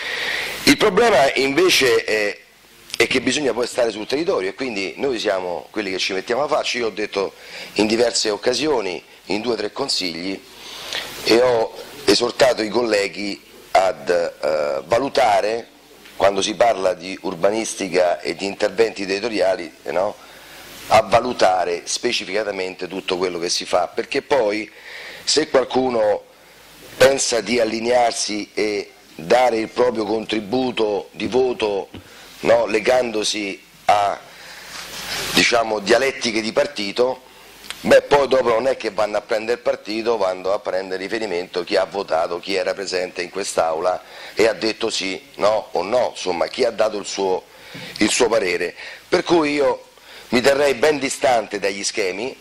Il problema invece è, è che bisogna poi stare sul territorio e quindi noi siamo quelli che ci mettiamo a farci. Io ho detto in diverse occasioni, in due o tre consigli, e ho esortato i colleghi ad eh, valutare, quando si parla di urbanistica e di interventi territoriali, eh, no? a valutare specificatamente tutto quello che si fa, perché poi se qualcuno pensa di allinearsi e dare il proprio contributo di voto, no, legandosi a, diciamo, dialettiche di partito, beh, poi dopo non è che vanno a prendere il partito, vanno a prendere riferimento chi ha votato, chi era presente in quest'Aula e ha detto sì, no o no, insomma chi ha dato il suo, il suo parere. Per cui io mi terrei ben distante dagli schemi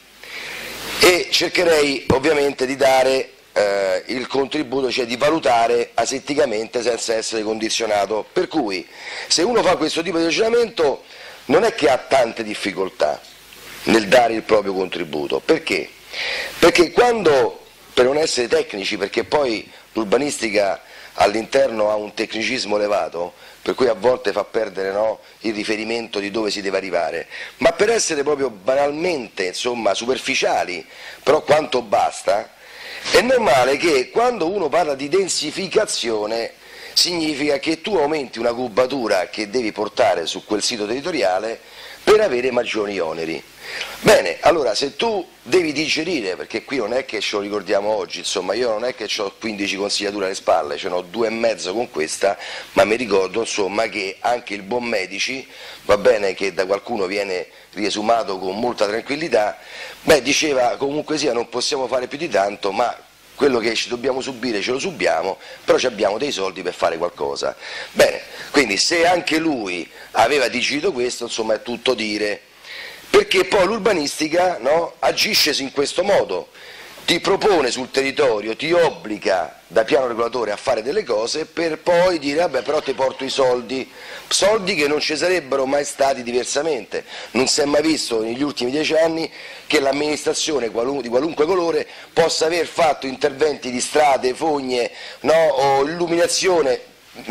e cercherei ovviamente di dare eh, il contributo, cioè di valutare asetticamente senza essere condizionato. Per cui se uno fa questo tipo di ragionamento non è che ha tante difficoltà nel dare il proprio contributo. Perché? Perché quando, per non essere tecnici, perché poi l'urbanistica all'interno ha un tecnicismo elevato, per cui a volte fa perdere, no, il riferimento di dove si deve arrivare, ma per essere proprio banalmente, insomma, superficiali, però quanto basta, è normale che quando uno parla di densificazione significa che tu aumenti una cubatura che devi portare su quel sito territoriale per avere maggiori oneri. Bene, allora se tu devi digerire, perché qui non è che ce lo ricordiamo oggi, insomma io non è che ho quindici consigliature alle spalle, ce ne ho due e mezzo con questa, ma mi ricordo insomma che anche il buon Medici, va bene che da qualcuno viene riesumato con molta tranquillità, beh diceva comunque sia non possiamo fare più di tanto, ma quello che ci dobbiamo subire ce lo subiamo, però ci abbiamo dei soldi per fare qualcosa. Bene, quindi se anche lui aveva digerito questo, insomma è tutto dire. Perché poi l'urbanistica, no, agisce in questo modo, ti propone sul territorio, ti obbliga da piano regolatore a fare delle cose per poi dire vabbè però ti porto i soldi, soldi che non ci sarebbero mai stati diversamente. Non si è mai visto negli ultimi dieci anni che l'amministrazione di qualunque colore possa aver fatto interventi di strade, fogne, no, o illuminazione,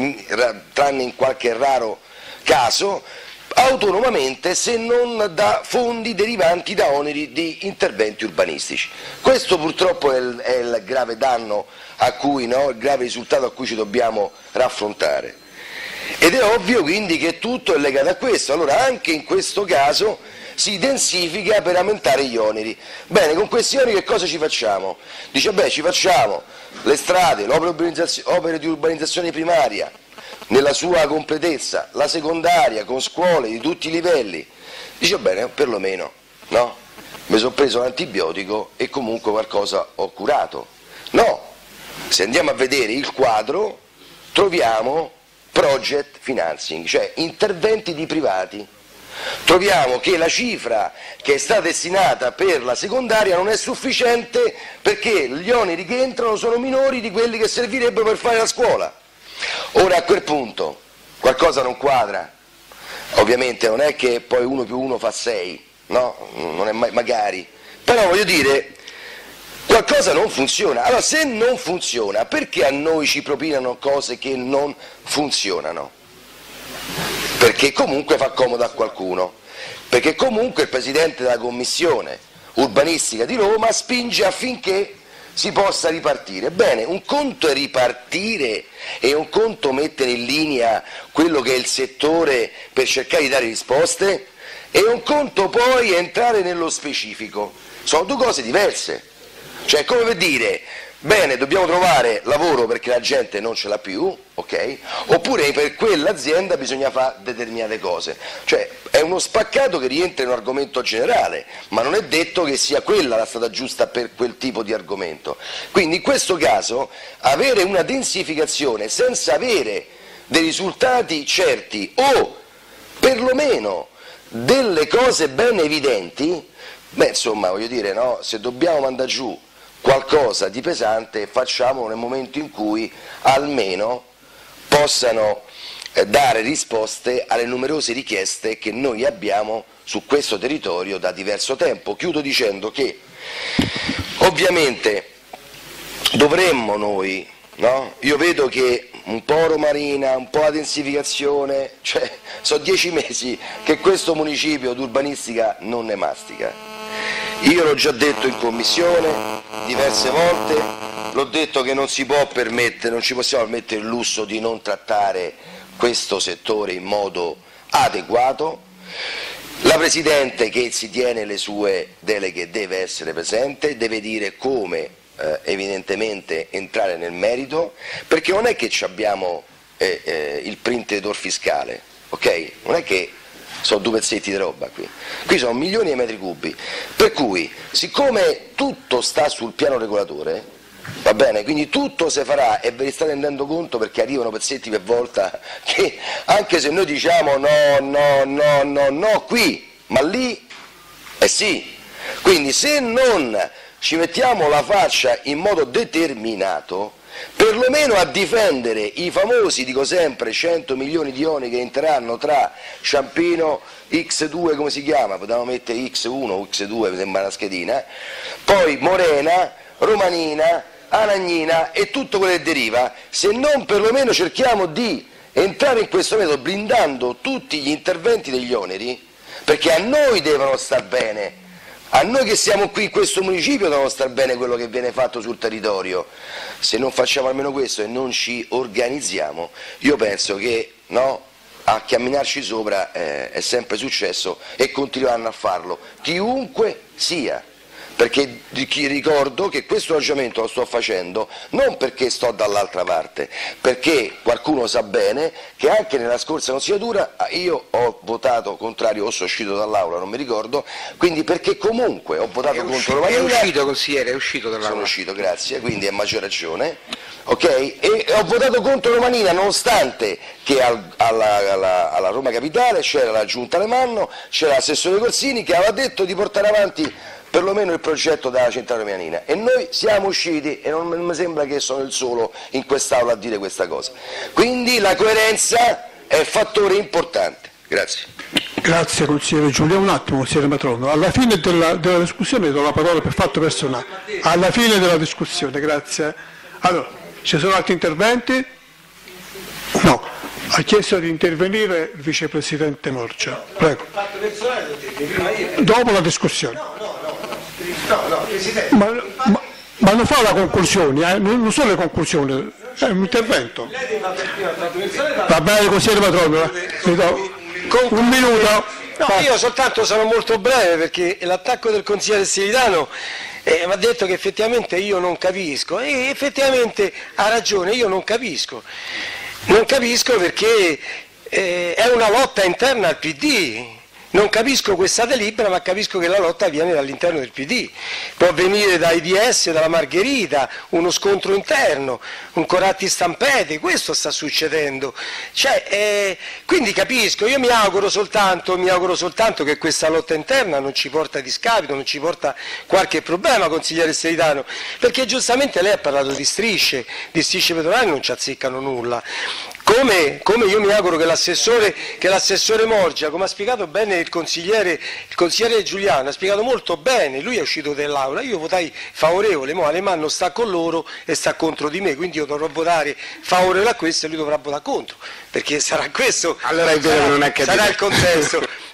tranne in qualche raro caso, autonomamente se non da fondi derivanti da oneri di interventi urbanistici. Questo purtroppo è il, è il grave danno a cui, no, il grave risultato a cui ci dobbiamo raffrontare. Ed è ovvio quindi che tutto è legato a questo. Allora anche in questo caso si densifica per aumentare gli oneri. Bene, con questi oneri che cosa ci facciamo? Dice beh ci facciamo le strade, le opere di urbanizzazione primaria nella sua completezza, la secondaria con scuole di tutti i livelli. Dice bene, perlomeno, no? Mi sono preso l'antibiotico e comunque qualcosa ho curato. No, se andiamo a vedere il quadro troviamo project financing, cioè interventi di privati. Troviamo che la cifra che è stata destinata per la secondaria non è sufficiente perché gli oneri che entrano sono minori di quelli che servirebbero per fare la scuola. Ora a quel punto qualcosa non quadra, ovviamente non è che poi uno più uno fa sei, no? Non è mai, magari, però voglio dire, qualcosa non funziona. Allora se non funziona, perché a noi ci propinano cose che non funzionano? Perché comunque fa comodo a qualcuno, perché comunque il Presidente della Commissione urbanistica di Roma spinge affinché si possa ripartire. Bene, un conto è ripartire e un conto mettere in linea quello che è il settore per cercare di dare risposte, e un conto poi entrare nello specifico, sono due cose diverse, cioè come per dire, bene, dobbiamo trovare lavoro perché la gente non ce l'ha più, ok? Oppure per quell'azienda bisogna fare determinate cose, cioè è uno spaccato che rientra in un argomento generale, ma non è detto che sia quella la strada giusta per quel tipo di argomento. Quindi in questo caso avere una densificazione senza avere dei risultati certi o perlomeno delle cose ben evidenti, beh insomma voglio dire, no? Se dobbiamo mandare giù qualcosa di pesante facciamolo nel momento in cui almeno possano eh, dare risposte alle numerose richieste che noi abbiamo su questo territorio da diverso tempo. Chiudo dicendo che ovviamente dovremmo noi, no? Io vedo che un po' Romarina, un po' la densificazione, cioè sono dieci mesi che questo municipio d'urbanistica non ne mastica. Io l'ho già detto in commissione diverse volte, l'ho detto che non si può permettere, non ci possiamo permettere il lusso di non trattare questo settore in modo adeguato. La Presidente che si tiene le sue deleghe deve essere presente, deve dire come eh, evidentemente entrare nel merito, perché non è che abbiamo eh, eh, il print editor fiscale, ok? Non è che sono due pezzetti di roba qui, qui sono milioni di metri cubi, per cui siccome tutto sta sul piano regolatore, va bene, quindi tutto si farà e ve ne state rendendo conto perché arrivano pezzetti per volta che anche se noi diciamo no, no, no, no, no qui, ma lì, eh sì, quindi se non ci mettiamo la faccia in modo determinato, perlomeno a difendere i famosi, dico sempre, cento milioni di oni che entreranno tra Ciampino, X due, come si chiama? Potevamo mettere X uno o X due, mi sembra una schedina, poi Morena, Romanina, Anagnina e tutto quello che deriva, se non perlomeno cerchiamo di entrare in questo metodo blindando tutti gli interventi degli oneri, perché a noi devono star bene. A noi che siamo qui in questo municipio devono star bene quello che viene fatto sul territorio. Se non facciamo almeno questo e non ci organizziamo, io penso che no, a camminarci sopra eh, è sempre successo e continueranno a farlo, chiunque sia. Perché ricordo che questo ragionamento lo sto facendo non perché sto dall'altra parte, perché qualcuno sa bene che anche nella scorsa consigliatura io ho votato contrario o sono uscito dall'aula, non mi ricordo, quindi perché comunque ho votato è contro uscito, Romanina. È uscito consigliere, è uscito dall'aula. Sono uscito, grazie, quindi è maggior ragione. Okay? E ho votato contro Romanina nonostante che al, alla, alla, alla Roma Capitale c'era la Giunta Alemanno, c'era l'assessore Corsini che aveva detto di portare avanti perlomeno il progetto della centrale romanina e noi siamo usciti e non mi sembra che sono il solo in quest'aula a dire questa cosa. Quindi la coerenza è un fattore importante. Grazie. Grazie consigliere Giulia. Un attimo consigliere Matrono. Alla fine della, della discussione do la parola per fatto personale. Alla fine della discussione, grazie. Allora, ci sono altri interventi? No. Ha chiesto di intervenire il vicepresidente Morgia. Prego. Dopo la discussione. No, no, Presidente. Ma, ma, ma non fa la conclusione, eh? non, non sono le conclusioni, è un intervento. Va bene, consigliere Matrono, mi do un minuto. No, io soltanto sono molto breve perché l'attacco del consigliere Silitano eh, mi ha detto che effettivamente io non capisco e effettivamente ha ragione, io non capisco. Non capisco perché eh, è una lotta interna al P D. Non capisco questa delibera, ma capisco che la lotta viene dall'interno del P D. Può venire dai D S, dalla Margherita, uno scontro interno, un Coratti Stampede, questo sta succedendo. Cioè, eh, quindi capisco, io mi auguro soltanto, mi auguro soltanto che questa lotta interna non ci porta a discapito, non ci porta qualche problema, consigliere Steritano, perché giustamente lei ha parlato di strisce, di strisce pedonali non ci azzeccano nulla. Come, come io mi auguro che l'assessore, che l'assessore Morgia, come ha spiegato bene il consigliere, il consigliere Giuliano, ha spiegato molto bene, lui è uscito dall'aula, io votai favorevole, ma Alemanno sta con loro e sta contro di me, quindi io dovrò votare favorevole a questo e lui dovrà votare contro, perché sarà questo, allora è vero, sarà, non è capito. sarà il contesto.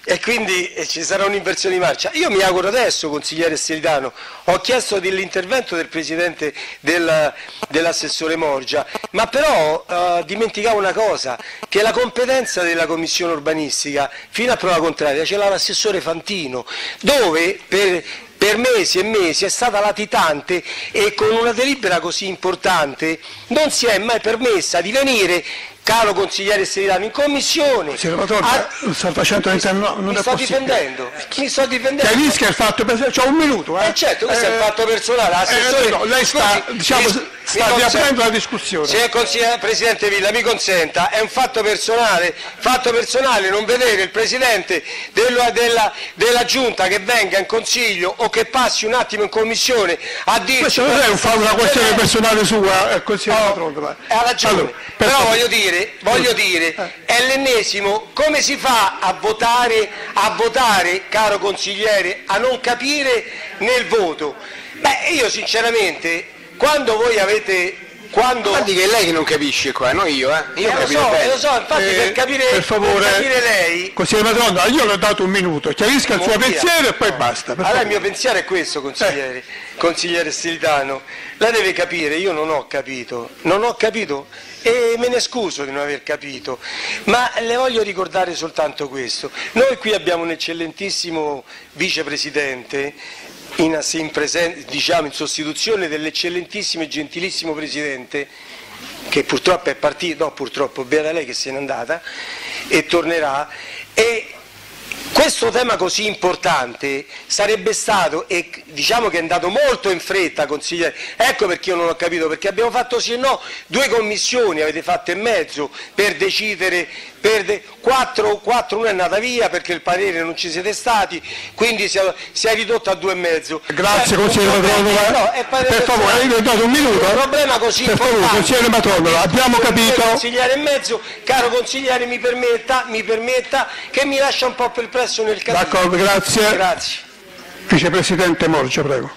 e quindi ci sarà un'inversione di marcia. Io mi auguro adesso, consigliere Steritano, ho chiesto dell'intervento del Presidente del, dell'assessore Morgia, ma però eh, dimenticavo una cosa, che la competenza della Commissione urbanistica, fino a prova contraria, ce l'ha l'assessore Fantino, dove per... per mesi e mesi è stata latitante e con una delibera così importante non si è mai permessa di venire, caro consigliere Steritano, in commissione. Signor Matorna, a... sta facendo mi, no, non mi è sto possibile. difendendo, mi sto difendendo. Chiarisca il fatto personale, c'ho un minuto. Eh, eh certo, questo eh, è il fatto personale. Assessore, eh, no, lei sta, scusi, diciamo, mi, sta mi riaprendo la discussione. Se il consigliere Presidente Villa mi consenta, è un fatto personale, fatto personale non vedere il Presidente della, della, della Giunta che venga in Consiglio o che passi un attimo in Commissione a dirci... Questo non è un, una questione personale sua, è consigliere oh, Matorna. Ha ragione, allora, però per... voglio dire, voglio dire è l'ennesimo, come si fa a votare, a votare, caro consigliere, a non capire nel voto? Beh, io sinceramente, quando voi avete... Quando... Guardi che è lei che non capisce qua, non io, eh? Io eh, lo so, eh, lo so, infatti eh, per, capire, per, favore, per capire lei... Consigliere Matorna, io le ho dato un minuto, chiarisca il suo pensiero e poi basta. Allora favore. Il mio pensiero è questo, consigliere, eh. consigliere Steritano, lei deve capire, io non ho capito, non ho capito e me ne scuso di non aver capito, ma le voglio ricordare soltanto questo. Noi qui abbiamo un eccellentissimo vicepresidente, in, in, presen- diciamo, in sostituzione dell'eccellentissimo e gentilissimo Presidente, che purtroppo è partito, no purtroppo, beata lei che se n'è andata, e tornerà, e questo tema così importante sarebbe stato, e diciamo che è andato molto in fretta, consigliere, ecco perché io non ho capito, perché abbiamo fatto sì e no, due commissioni avete fatto e mezzo per decidere, per de- quattro, quattro, una è andata via perché il parere non ci siete stati, quindi si è, si è ridotto a due e mezzo. Grazie, Beh, consigliere Matorna, no, per favore, io ho dato un minuto. Un problema così per importante. favore, consigliere Matorna, abbiamo capito. Consigliere e mezzo, caro consigliere, mi permetta, mi permetta che mi lascia un po' perplesso nel capire. D'accordo, grazie. Grazie. Vicepresidente Morgia, prego.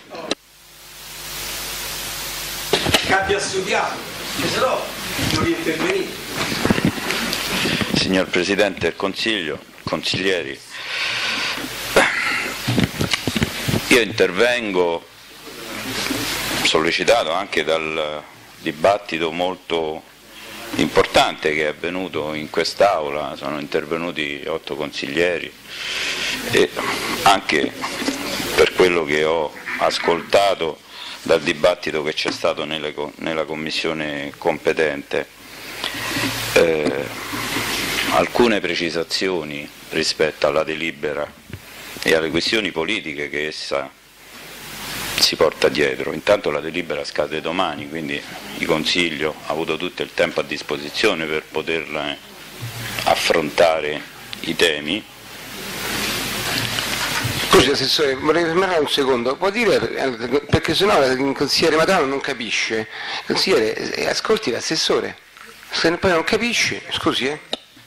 Che abbia studiato, se no non intervenite. Signor Presidente del Consiglio, consiglieri, io intervengo sollecitato anche dal dibattito molto importante che è avvenuto in quest'Aula, sono intervenuti otto consiglieri e anche per quello che ho ascoltato dal dibattito che c'è stato nelle, nella Commissione competente. Eh, alcune precisazioni rispetto alla delibera e alle questioni politiche che essa si porta dietro. Intanto la delibera scade domani, quindi il Consiglio ha avuto tutto il tempo a disposizione per poter affrontare i temi. Scusi Assessore, vorrei fermare un secondo, può dire, perché sennò il consigliere Matorna non capisce. Consigliere, ascolti l'assessore, se poi non capisce, scusi eh.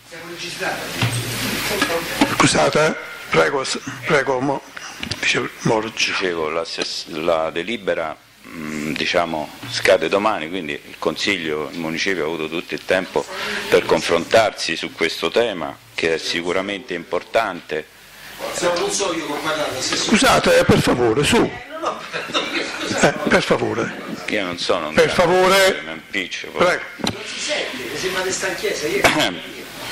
Scusate, prego, prego, mo, dice Morgia. Dicevo, la, la delibera mh, diciamo, scade domani, quindi il Consiglio, il Municipio ha avuto tutto il tempo per confrontarsi su questo tema, che è sicuramente importante. Non so io parlare, scusate, per favore, su. Eh, per favore. Io non sono un per favore. Mi impiccio, prego. Non si sente, mi sembra di stanchezza io.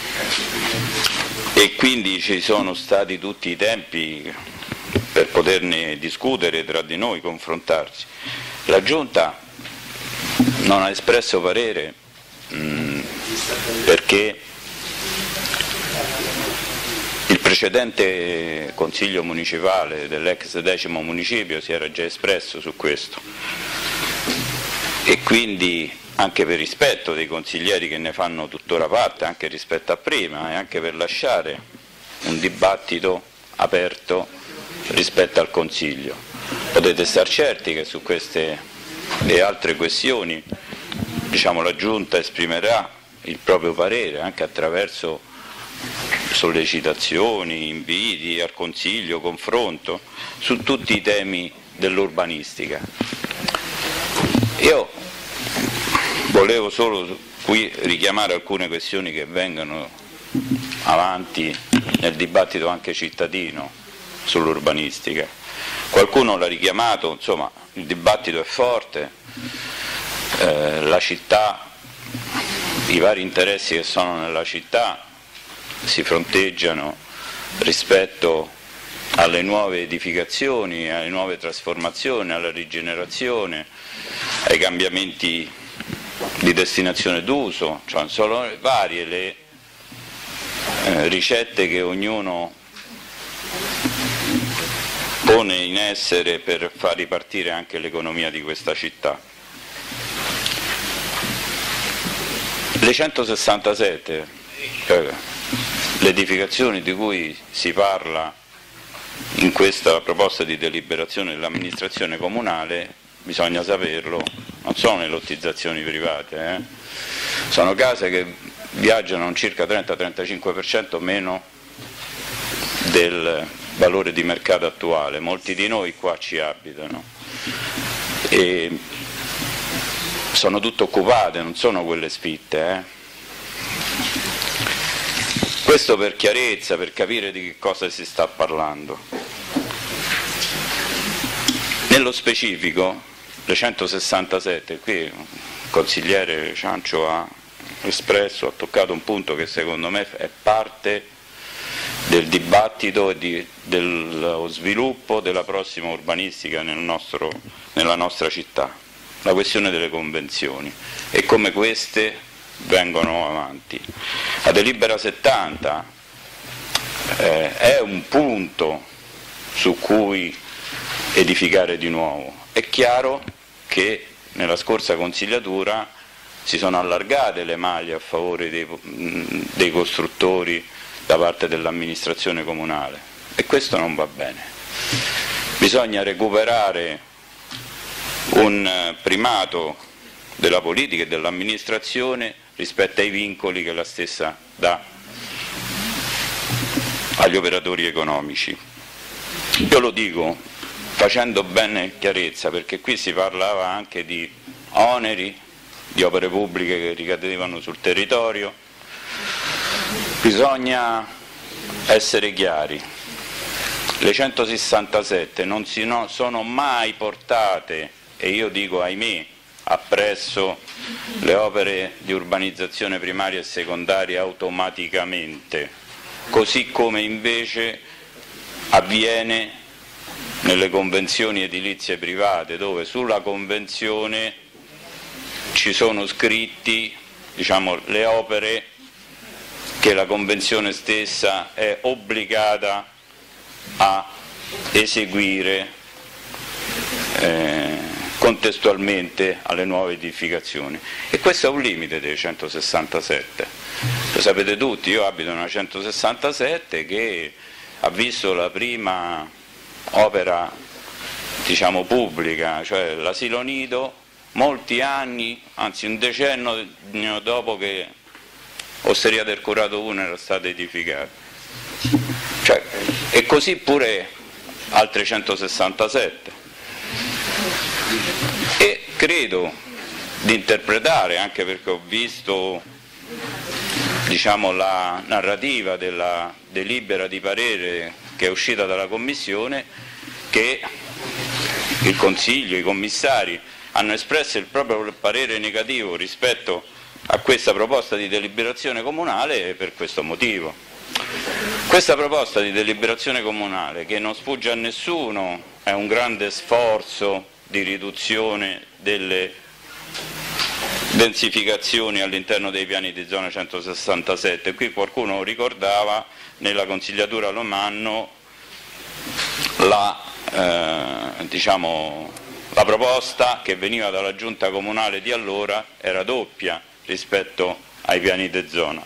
E quindi ci sono stati tutti i tempi per poterne discutere tra di noi, confrontarsi. La Giunta non ha espresso parere mh, perché il precedente Consiglio Municipale dell'ex decimo municipio si era già espresso su questo e quindi anche per rispetto dei consiglieri che ne fanno tuttora parte, anche rispetto a prima e anche per lasciare un dibattito aperto rispetto al Consiglio. Potete star certi che su queste e altre questioni diciamo, la Giunta esprimerà il proprio parere anche attraverso sollecitazioni, inviti al Consiglio, confronto su tutti i temi dell'urbanistica. Io volevo solo qui richiamare alcune questioni che vengono avanti nel dibattito anche cittadino sull'urbanistica. Qualcuno l'ha richiamato, insomma il dibattito è forte, eh, la città, i vari interessi che sono nella città si fronteggiano rispetto alle nuove edificazioni, alle nuove trasformazioni, alla rigenerazione, ai cambiamenti di destinazione d'uso, cioè sono varie le eh, ricette che ognuno pone in essere per far ripartire anche l'economia di questa città. Le centosessantasette, cioè le edificazioni di cui si parla in questa proposta di deliberazione dell'amministrazione comunale, bisogna saperlo, non sono le lottizzazioni private, eh? Sono case che viaggiano un circa trenta trentacinque per cento meno del valore di mercato attuale. Molti di noi qua ci abitano e sono tutte occupate, non sono quelle sfitte. Eh? Questo per chiarezza, per capire di che cosa si sta parlando. Nello specifico, le centosessantasette, qui il consigliere Ciancio ha espresso, ha toccato un punto che secondo me è parte del dibattito e di, dello sviluppo della prossima urbanistica nel nostro, nella nostra città, la questione delle convenzioni e come queste vengono avanti. La delibera settanta eh, è un punto su cui edificare di nuovo. È chiaro che nella scorsa consigliatura si sono allargate le maglie a favore dei, dei costruttori da parte dell'amministrazione comunale e questo non va bene. Bisogna recuperare un primato della politica e dell'amministrazione rispetto ai vincoli che la stessa dà agli operatori economici. Io lo dico facendo bene chiarezza, perché qui si parlava anche di oneri, di opere pubbliche che ricadevano sul territorio. Bisogna essere chiari, le centosessantasette non si no, sono mai portate, e io dico ahimè, appresso le opere di urbanizzazione primaria e secondaria automaticamente, così come invece avviene nelle convenzioni edilizie private, dove sulla convenzione ci sono scritti, diciamo, le opere che la convenzione stessa è obbligata a eseguire eh, contestualmente alle nuove edificazioni. E questo è un limite dei centosessantasette. Lo sapete tutti, io abito in una centosessantasette che ha visto la prima opera, diciamo, pubblica, cioè l'asilo nido, molti anni, anzi un decennio dopo che Osteria del Curato uno era stata edificata. Cioè, e così pure altre centosessantasette. E credo di interpretare, anche perché ho visto, diciamo, la narrativa della delibera di parere che è uscita dalla Commissione, che il Consiglio, i commissari hanno espresso il proprio parere negativo rispetto a questa proposta di deliberazione comunale per questo motivo. Questa proposta di deliberazione comunale, che non sfugge a nessuno, è un grande sforzo di riduzione delle densificazioni all'interno dei piani di zona centosessantasette. Qui qualcuno ricordava, nella consigliatura Lomanno la, eh, diciamo, la proposta che veniva dalla giunta comunale di allora era doppia rispetto ai piani di zona.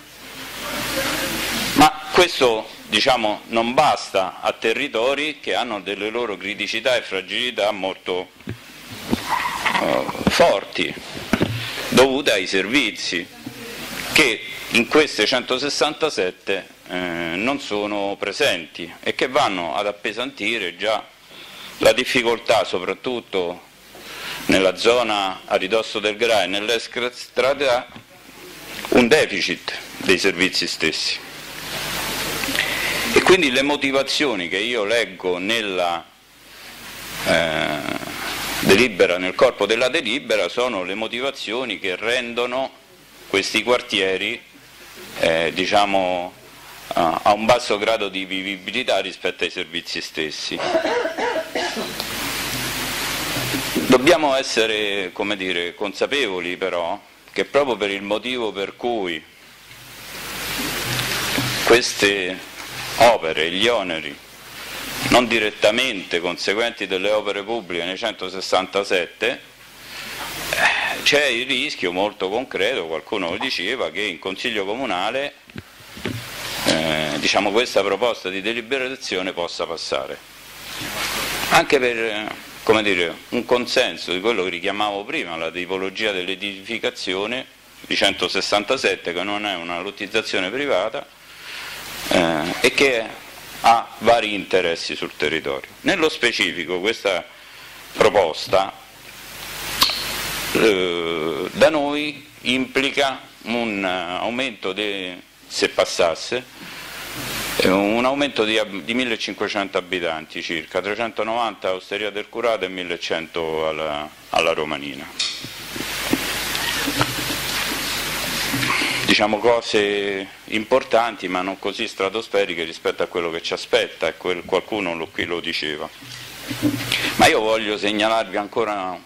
Ma questo, diciamo, non basta a territori che hanno delle loro criticità e fragilità molto eh, forti, dovute ai servizi che in queste centosessantasette eh, non sono presenti e che vanno ad appesantire già la difficoltà, soprattutto nella zona a ridosso del G R A e nell'ex strada, un deficit dei servizi stessi. E quindi le motivazioni che io leggo nella eh, delibera, nel corpo della delibera, sono le motivazioni che rendono questi quartieri eh, diciamo a un basso grado di vivibilità rispetto ai servizi stessi. Dobbiamo essere, come dire, consapevoli però che proprio per il motivo per cui queste opere, gli oneri non direttamente conseguenti delle opere pubbliche nei centosessantasette, c'è il rischio molto concreto, qualcuno lo diceva, che in Consiglio Comunale eh, diciamo, questa proposta di deliberazione possa passare, anche per, come dire, un consenso di quello che richiamavo prima, la tipologia dell'edificazione di centosessantasette, che non è una lottizzazione privata eh, e che ha vari interessi sul territorio. Nello specifico questa proposta eh, da noi implica un aumento, de, se passasse, un aumento di, di millecinquecento abitanti circa, trecentonovanta a Osteria del Curato e millecento alla, alla Romanina. Diciamo cose importanti ma non così stratosferiche rispetto a quello che ci aspetta, e quel, qualcuno lo, qui lo diceva. Ma io voglio segnalarvi ancora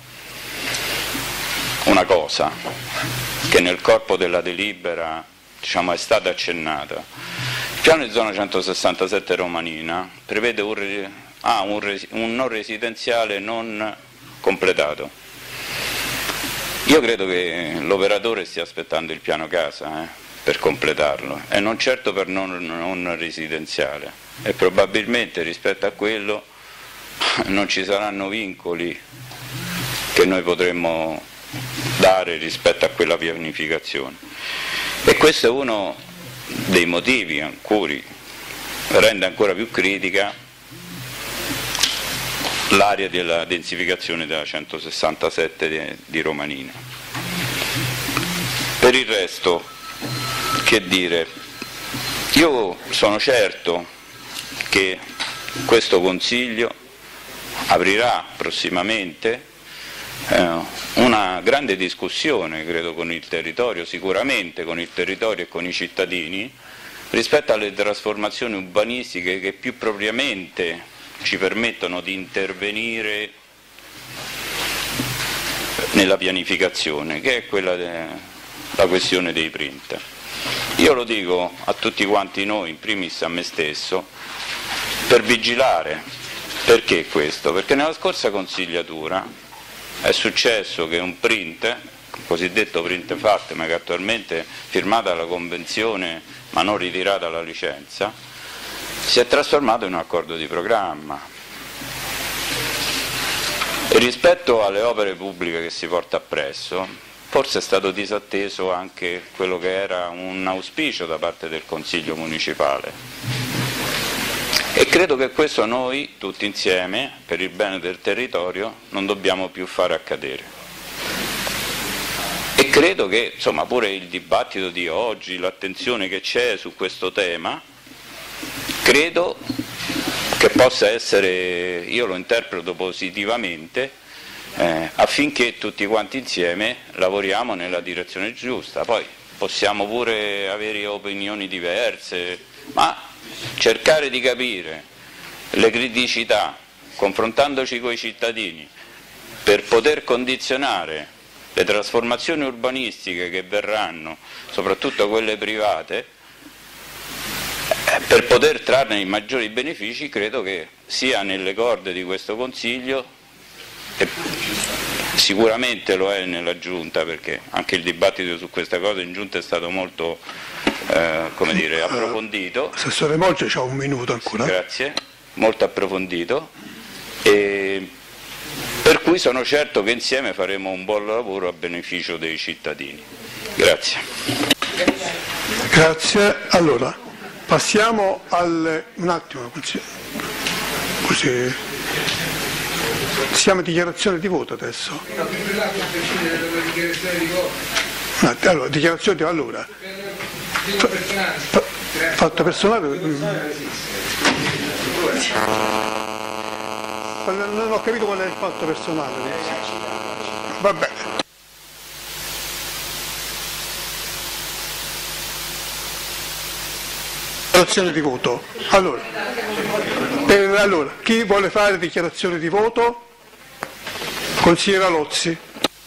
una cosa che nel corpo della delibera, diciamo, è stata accennata. Il piano di zona centosessantasette Romanina prevede un, ah, un, resi, un non residenziale non completato. Io credo che l'operatore stia aspettando il piano casa eh, per completarlo, e non certo per non, non residenziale, e probabilmente rispetto a quello non ci saranno vincoli che noi potremmo dare rispetto a quella pianificazione. E questo è uno dei motivi ancora, rende ancora più critica l'area della densificazione della centosessantasette di, di Romanina. Per il resto, che dire, io sono certo che questo Consiglio aprirà prossimamente eh, una grande discussione, credo, con il territorio, sicuramente con il territorio e con i cittadini, rispetto alle trasformazioni urbanistiche che più propriamente ci permettono di intervenire nella pianificazione, che è quella della questione dei print. Io lo dico a tutti quanti noi, in primis a me stesso, per vigilare. Perché questo? Perché nella scorsa consigliatura è successo che un print, il cosiddetto print fatt, ma che attualmente è firmata la convenzione ma non ritirata la licenza, si è trasformato in un accordo di programma. E rispetto alle opere pubbliche che si porta appresso, forse è stato disatteso anche quello che era un auspicio da parte del Consiglio municipale. E credo che questo noi, tutti insieme, per il bene del territorio, non dobbiamo più fare accadere. E credo che, insomma, pure il dibattito di oggi, l'attenzione che c'è su questo tema, credo che possa essere, io lo interpreto positivamente, eh, affinché tutti quanti insieme lavoriamo nella direzione giusta. Poi possiamo pure avere opinioni diverse, ma cercare di capire le criticità, confrontandoci con i cittadini, per poter condizionare le trasformazioni urbanistiche che verranno, soprattutto quelle private, per poter trarne i maggiori benefici, credo che sia nelle corde di questo Consiglio, e sicuramente lo è nella Giunta, perché anche il dibattito su questa cosa in Giunta è stato molto eh, come dire, approfondito. Assessore Moggia, c'ha un minuto ancora. Grazie, molto approfondito, e per cui sono certo che insieme faremo un buon lavoro a beneficio dei cittadini. Grazie. Grazie. Allora, passiamo al... un attimo, così, così. Siamo a dichiarazione di voto adesso. Allora, dichiarazione di allora. Fatto personale? Non ho capito qual è il fatto personale. Vabbè. Dichiarazione di voto. Allora, per, allora, chi vuole fare dichiarazione di voto? Consigliera Lozzi.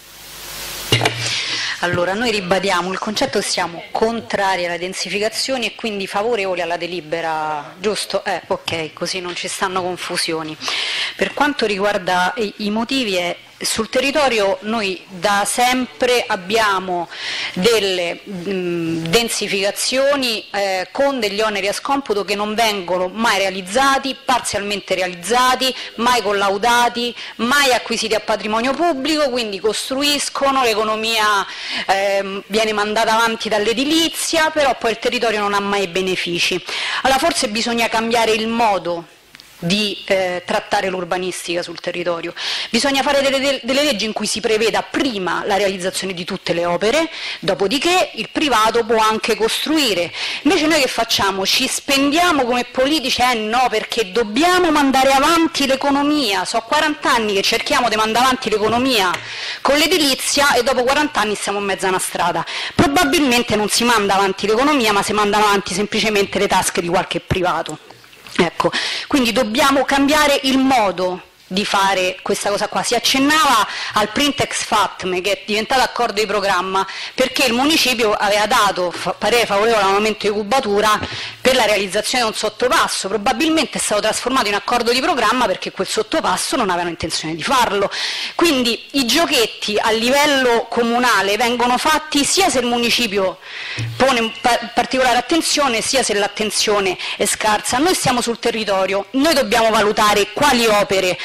Allora, noi ribadiamo il concetto che siamo contrari alle densificazioni e quindi favorevoli alla delibera, giusto? Eh, ok, così non ci stanno confusioni. Per quanto riguarda i, i motivi, è, sul territorio noi da sempre abbiamo delle mh, densificazioni eh, con degli oneri a scomputo che non vengono mai realizzati, parzialmente realizzati, mai collaudati, mai acquisiti a patrimonio pubblico, quindi costruiscono, l'economia eh, viene mandata avanti dall'edilizia, però poi il territorio non ha mai benefici. Allora forse bisogna cambiare il modo di eh, trattare l'urbanistica sul territorio, bisogna fare delle, delle leggi in cui si preveda prima la realizzazione di tutte le opere, dopodiché il privato può anche costruire. Invece noi che facciamo? Ci spendiamo come politici? Eh no, perché dobbiamo mandare avanti l'economia, so quaranta anni che cerchiamo di mandare avanti l'economia con l'edilizia e dopo quaranta anni siamo in mezzo a una strada. Probabilmente non si manda avanti l'economia, ma si mandano avanti semplicemente le tasche di qualche privato. Ecco, quindi dobbiamo cambiare il modo di fare questa cosa qua. Si accennava al print ex fatme, che è diventato accordo di programma, perché il municipio aveva dato parere favorevole all'aumento di cubatura per la realizzazione di un sottopasso, probabilmente è stato trasformato in accordo di programma perché quel sottopasso non avevano intenzione di farlo. Quindi i giochetti a livello comunale vengono fatti sia se il municipio pone particolare attenzione, sia se l'attenzione è scarsa. Noi stiamo sul territorio, noi dobbiamo valutare quali opere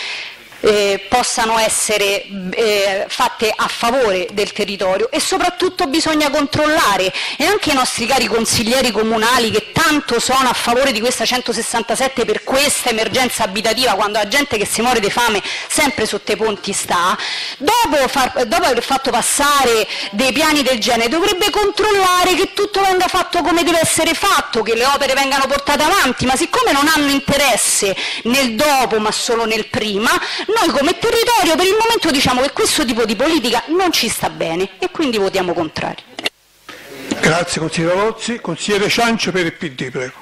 Eh, possano essere eh, fatte a favore del territorio e soprattutto bisogna controllare, e anche i nostri cari consiglieri comunali che tanto sono a favore di questa centosessantasette per questa emergenza abitativa, quando la gente che si muore di fame sempre sotto i ponti sta, dopo, far, dopo aver fatto passare dei piani del genere dovrebbe controllare che tutto venga fatto come deve essere fatto, che le opere vengano portate avanti, ma siccome non hanno interesse nel dopo ma solo nel prima, noi come territorio per il momento diciamo che questo tipo di politica non ci sta bene e quindi votiamo contrari. Grazie consigliere Lozzi. Consigliere Ciancio per il P D, prego.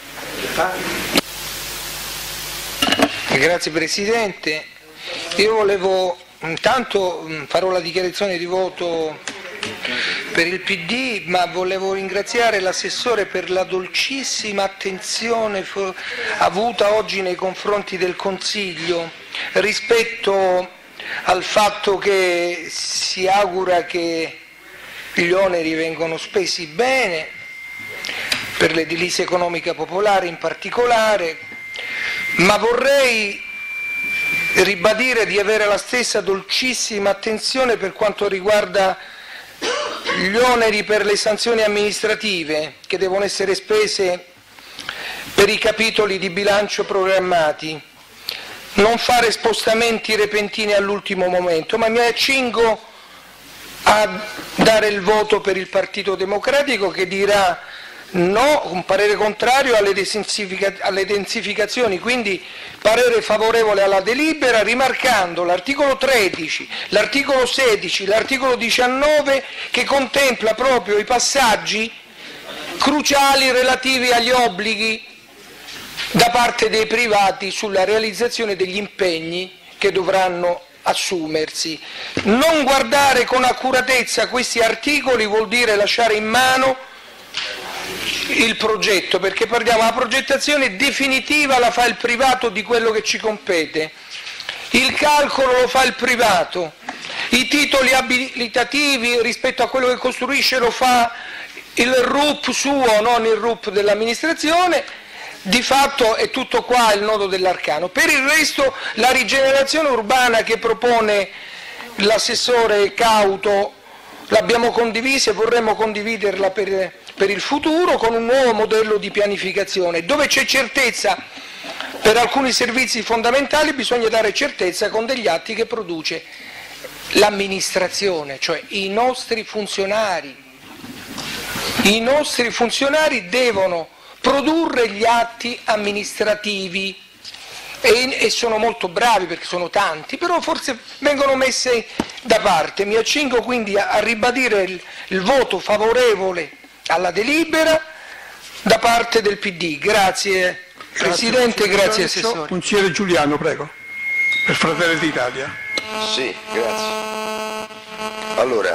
Grazie Presidente. Io volevo intanto farò la dichiarazione di voto per il P D, ma volevo ringraziare l'assessore per la dolcissima attenzione avuta oggi nei confronti del Consiglio rispetto al fatto che si augura che gli oneri vengano spesi bene per l'edilizia economica popolare in particolare, ma vorrei ribadire di avere la stessa dolcissima attenzione per quanto riguarda gli oneri per le sanzioni amministrative che devono essere spese per i capitoli di bilancio programmati. Non fare spostamenti repentini all'ultimo momento, ma mi accingo a dare il voto per il Partito Democratico che dirà no, un parere contrario alle, alle densificazioni, quindi parere favorevole alla delibera, rimarcando l'articolo tredici, l'articolo sedici, l'articolo diciannove che contempla proprio i passaggi cruciali relativi agli obblighi da parte dei privati sulla realizzazione degli impegni che dovranno assumersi. Non guardare con accuratezza questi articoli vuol dire lasciare in mano il progetto, perché parliamo, la progettazione definitiva la fa il privato di quello che ci compete, il calcolo lo fa il privato, i titoli abilitativi rispetto a quello che costruisce lo fa il R U P suo, non il R U P dell'amministrazione. Di fatto è tutto qua il nodo dell'arcano. Per il resto la rigenerazione urbana che propone l'assessore Cauto l'abbiamo condivisa e vorremmo condividerla per, per il futuro con un nuovo modello di pianificazione. Dove c'è certezza per alcuni servizi fondamentali bisogna dare certezza con degli atti che produce l'amministrazione, cioè i nostri funzionari. I nostri funzionari devono produrre gli atti amministrativi e, e sono molto bravi perché sono tanti, però forse vengono messe da parte. Mi accingo quindi a, a ribadire il, il voto favorevole alla delibera da parte del P D. Grazie Presidente, grazie Assessore. Consigliere Giuliano, prego, per Fratelli d'Italia. Sì, grazie. Allora,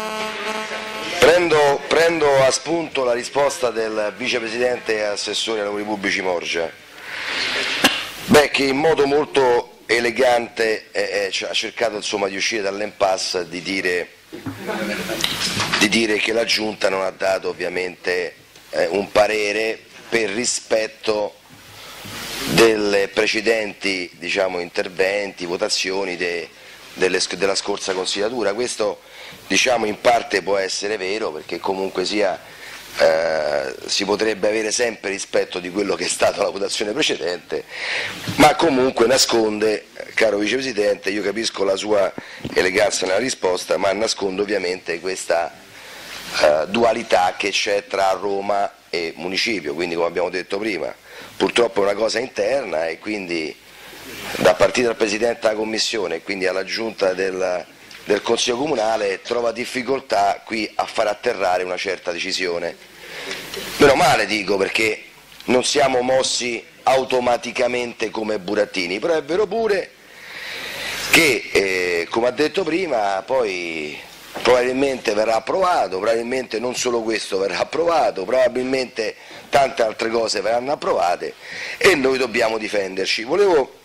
prendo, prendo a spunto la risposta del Vicepresidente e Assessore ai Lavori Pubblici Morgia, beh, che in modo molto elegante eh, eh, ha cercato insomma, di uscire dall'impasse, di dire, di dire che la Giunta non ha dato ovviamente eh, un parere per rispetto delle precedenti diciamo, interventi, votazioni de, delle, della scorsa consigliatura. Questo diciamo, in parte può essere vero, perché comunque sia eh, si potrebbe avere sempre rispetto di quello che è stata la votazione precedente, ma comunque nasconde, caro Vicepresidente, io capisco la sua eleganza nella risposta, ma nasconde ovviamente questa eh, dualità che c'è tra Roma e municipio, quindi come abbiamo detto prima, purtroppo è una cosa interna e quindi da partire dal Presidente della Commissione e quindi alla Giunta del, del Consiglio Comunale trova difficoltà qui a far atterrare una certa decisione. Meno male dico, perché non siamo mossi automaticamente come burattini, però è vero pure che eh, come ha detto prima poi probabilmente verrà approvato, probabilmente non solo questo verrà approvato, probabilmente tante altre cose verranno approvate e noi dobbiamo difenderci. Volevo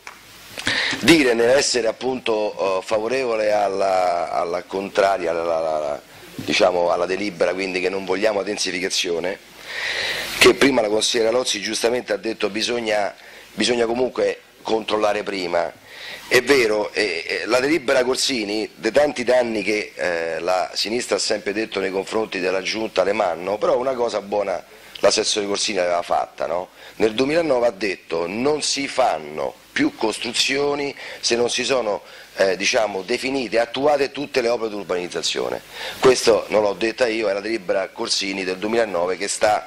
dire nell'essere appunto uh, favorevole alla, alla contraria, alla, alla, diciamo, alla delibera, quindi che non vogliamo la densificazione, che prima la consigliera Lozzi giustamente ha detto bisogna, bisogna comunque controllare prima. È vero, eh, la delibera Corsini, dei tanti danni che eh, la sinistra ha sempre detto nei confronti della Giunta le manno, però una cosa buona l'assessore Corsini aveva fatta, no? Nel duemilanove ha detto non si fanno più costruzioni se non si sono eh, diciamo, definite e attuate tutte le opere di urbanizzazione. Questo non l'ho detta io, è la delibera Corsini del duemilanove che sta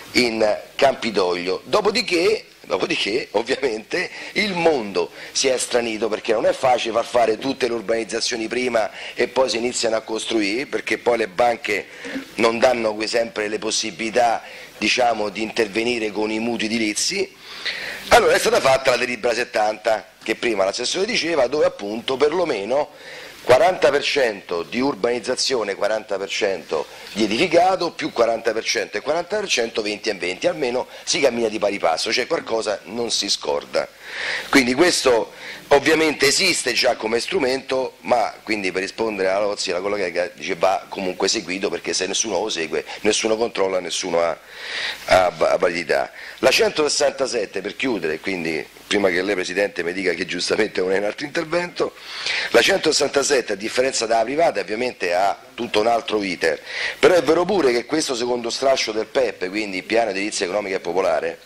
in Campidoglio. Dopodiché Dopodiché ovviamente il mondo si è stranito, perché non è facile far fare tutte le urbanizzazioni prima e poi si iniziano a costruire, perché poi le banche non danno sempre le possibilità diciamo, di intervenire con i mutui edilizi. Allora è stata fatta la delibera settanta, che prima l'assessore diceva, dove appunto perlomeno quaranta per cento di urbanizzazione, quaranta per cento di edificato, più quaranta per cento e quaranta per cento venti e venti, almeno si cammina di pari passo, cioè qualcosa non si scorda. Quindi questo ovviamente esiste già come strumento, ma quindi per rispondere alla Lozzi, la collega dice va comunque seguito, perché se nessuno lo segue, nessuno controlla, nessuno ha, ha, ha validità. La centosessantasette, per chiudere, quindi prima che lei Presidente mi dica che giustamente non è un altro intervento, la centosessantasette a differenza dalla privata ovviamente ha tutto un altro iter, però è vero pure che questo secondo strascio del P E P, quindi Piano Edilizia Economica e Popolare,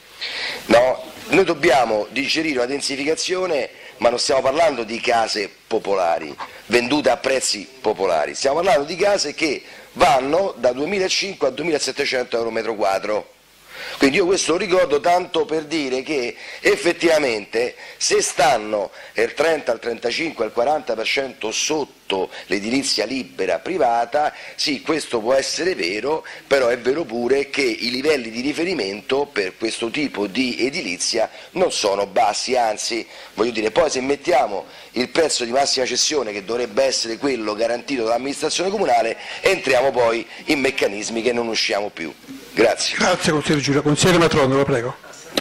no, noi dobbiamo digerire una densificazione, ma non stiamo parlando di case popolari, vendute a prezzi popolari, stiamo parlando di case che vanno da duemilacinque a duemilasettecento euro metro quadro. Quindi io questo lo ricordo tanto per dire che effettivamente se stanno il trenta, il trentacinque, il quaranta per cento sotto l'edilizia libera privata, sì, questo può essere vero, però è vero pure che i livelli di riferimento per questo tipo di edilizia non sono bassi, anzi, voglio dire, poi se mettiamo il prezzo di massima cessione, che dovrebbe essere quello garantito dall'amministrazione comunale, entriamo poi in meccanismi che non usciamo più. Grazie. Grazie consigliere Giulia. Consigliere Matrono, lo prego.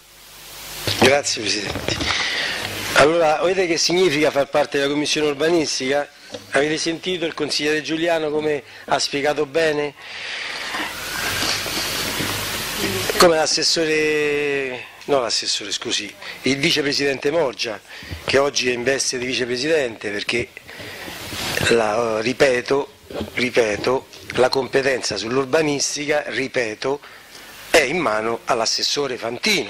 Grazie Presidente. Allora, vedete che significa far parte della Commissione Urbanistica? Avete sentito il consigliere Giuliano come ha spiegato bene? Come l'assessore, no l'assessore scusi, il vicepresidente Morgia, che oggi è in veste di vicepresidente, perché la, ripeto, ripeto, la competenza sull'urbanistica, ripeto, è in mano all'assessore Fantino.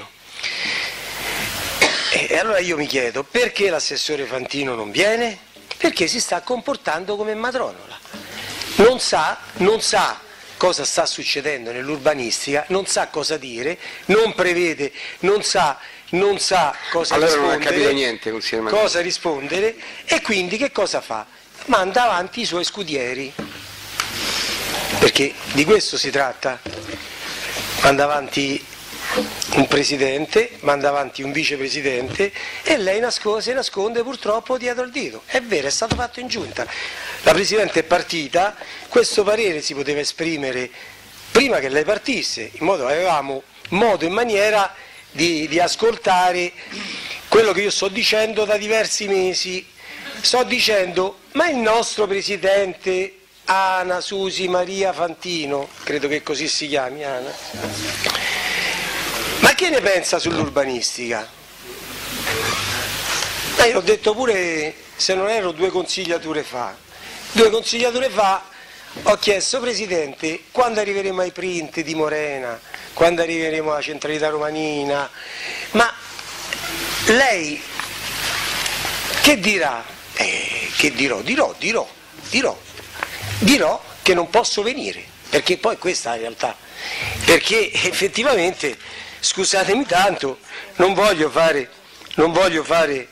E allora io mi chiedo, perché l'assessore Fantino non viene? Perché si sta comportando come Matronola. Non sa, non sa cosa sta succedendo nell'urbanistica, non sa cosa dire, non prevede, non sa, non sa cosa allora rispondere, non ha capito niente, consigliere Mazzoni. cosa rispondere, e quindi che cosa fa? Manda avanti i suoi scudieri, perché di questo si tratta. Manda avanti un presidente, manda avanti un vicepresidente e lei nasco- si nasconde purtroppo dietro il dito. È vero, è stato fatto in giunta. La Presidente è partita, questo parere si poteva esprimere prima che lei partisse, in modo che avevamo modo e maniera di, di ascoltare quello che io sto dicendo da diversi mesi. Sto dicendo, ma il nostro Presidente Ana Susi Maria Fantino, credo che così si chiami Ana, ma che ne pensa sull'urbanistica? Ma io l'ho detto pure, se non ero due consigliature fa. Due consigliature fa ho chiesto, Presidente, quando arriveremo ai print di Morena, quando arriveremo alla centralità romanina, ma lei che dirà? Eh, che dirò? Dirò, dirò, dirò, dirò che non posso venire, perché poi questa è la realtà, perché effettivamente, scusatemi tanto, non voglio fare, non voglio fare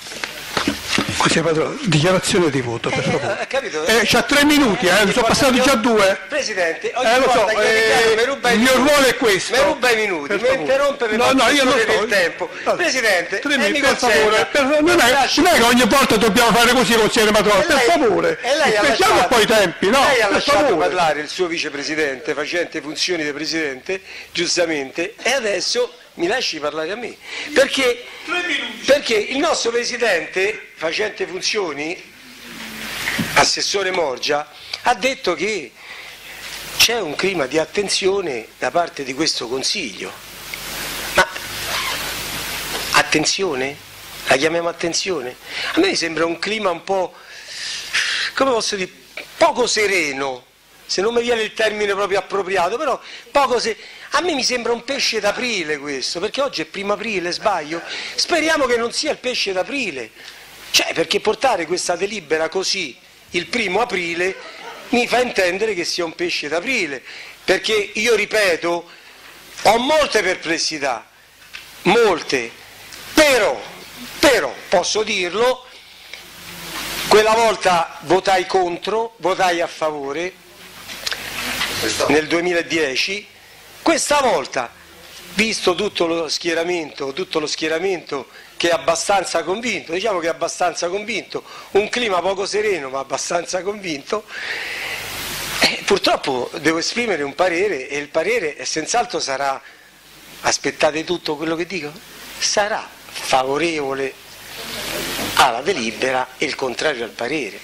dichiarazione di voto, per favore. Eh, capito? Eh, c'ha tre minuti, eh, ne sono passati già due. Presidente, ogni Eh, lo so, volta che eh, mi ruba il i mio minuti. ruolo è questo. Mi ruba i minuti, Per mi favore. interrompe per No, no, io non del sto. tempo. Presidente, tre e minuti, mi per consenta, favore. Per- non, è, mi non lasci- è che ogni volta dobbiamo fare così, consigliere Matrone, E per lei- favore. e lei ha Aspettiamo lasciato- poi i tempi, no? Lei ha Per lasciato favore. parlare il suo vicepresidente facente funzioni di presidente, giustamente, e adesso mi lasci parlare a me. Perché, perché il nostro presidente facente funzioni, Assessore Morgia, ha detto che c'è un clima di attenzione da parte di questo Consiglio. Ma attenzione? La chiamiamo attenzione? A me mi sembra un clima un po', come posso dire, poco sereno, se non mi viene il termine proprio appropriato, però poco se... A me mi sembra un pesce d'aprile questo, perché oggi è primo aprile, sbaglio? Speriamo che non sia il pesce d'aprile, cioè perché portare questa delibera così il primo aprile mi fa intendere che sia un pesce d'aprile, perché io ripeto, ho molte perplessità, molte, però, però posso dirlo, quella volta votai contro, votai a favore nel duemiladieci, questa volta, visto tutto lo schieramento, tutto lo schieramento che è abbastanza convinto, diciamo che è abbastanza convinto, un clima poco sereno ma abbastanza convinto, eh, purtroppo devo esprimere un parere e il parere senz'altro sarà, aspettate tutto quello che dico, sarà favorevole alla delibera e il contrario al parere.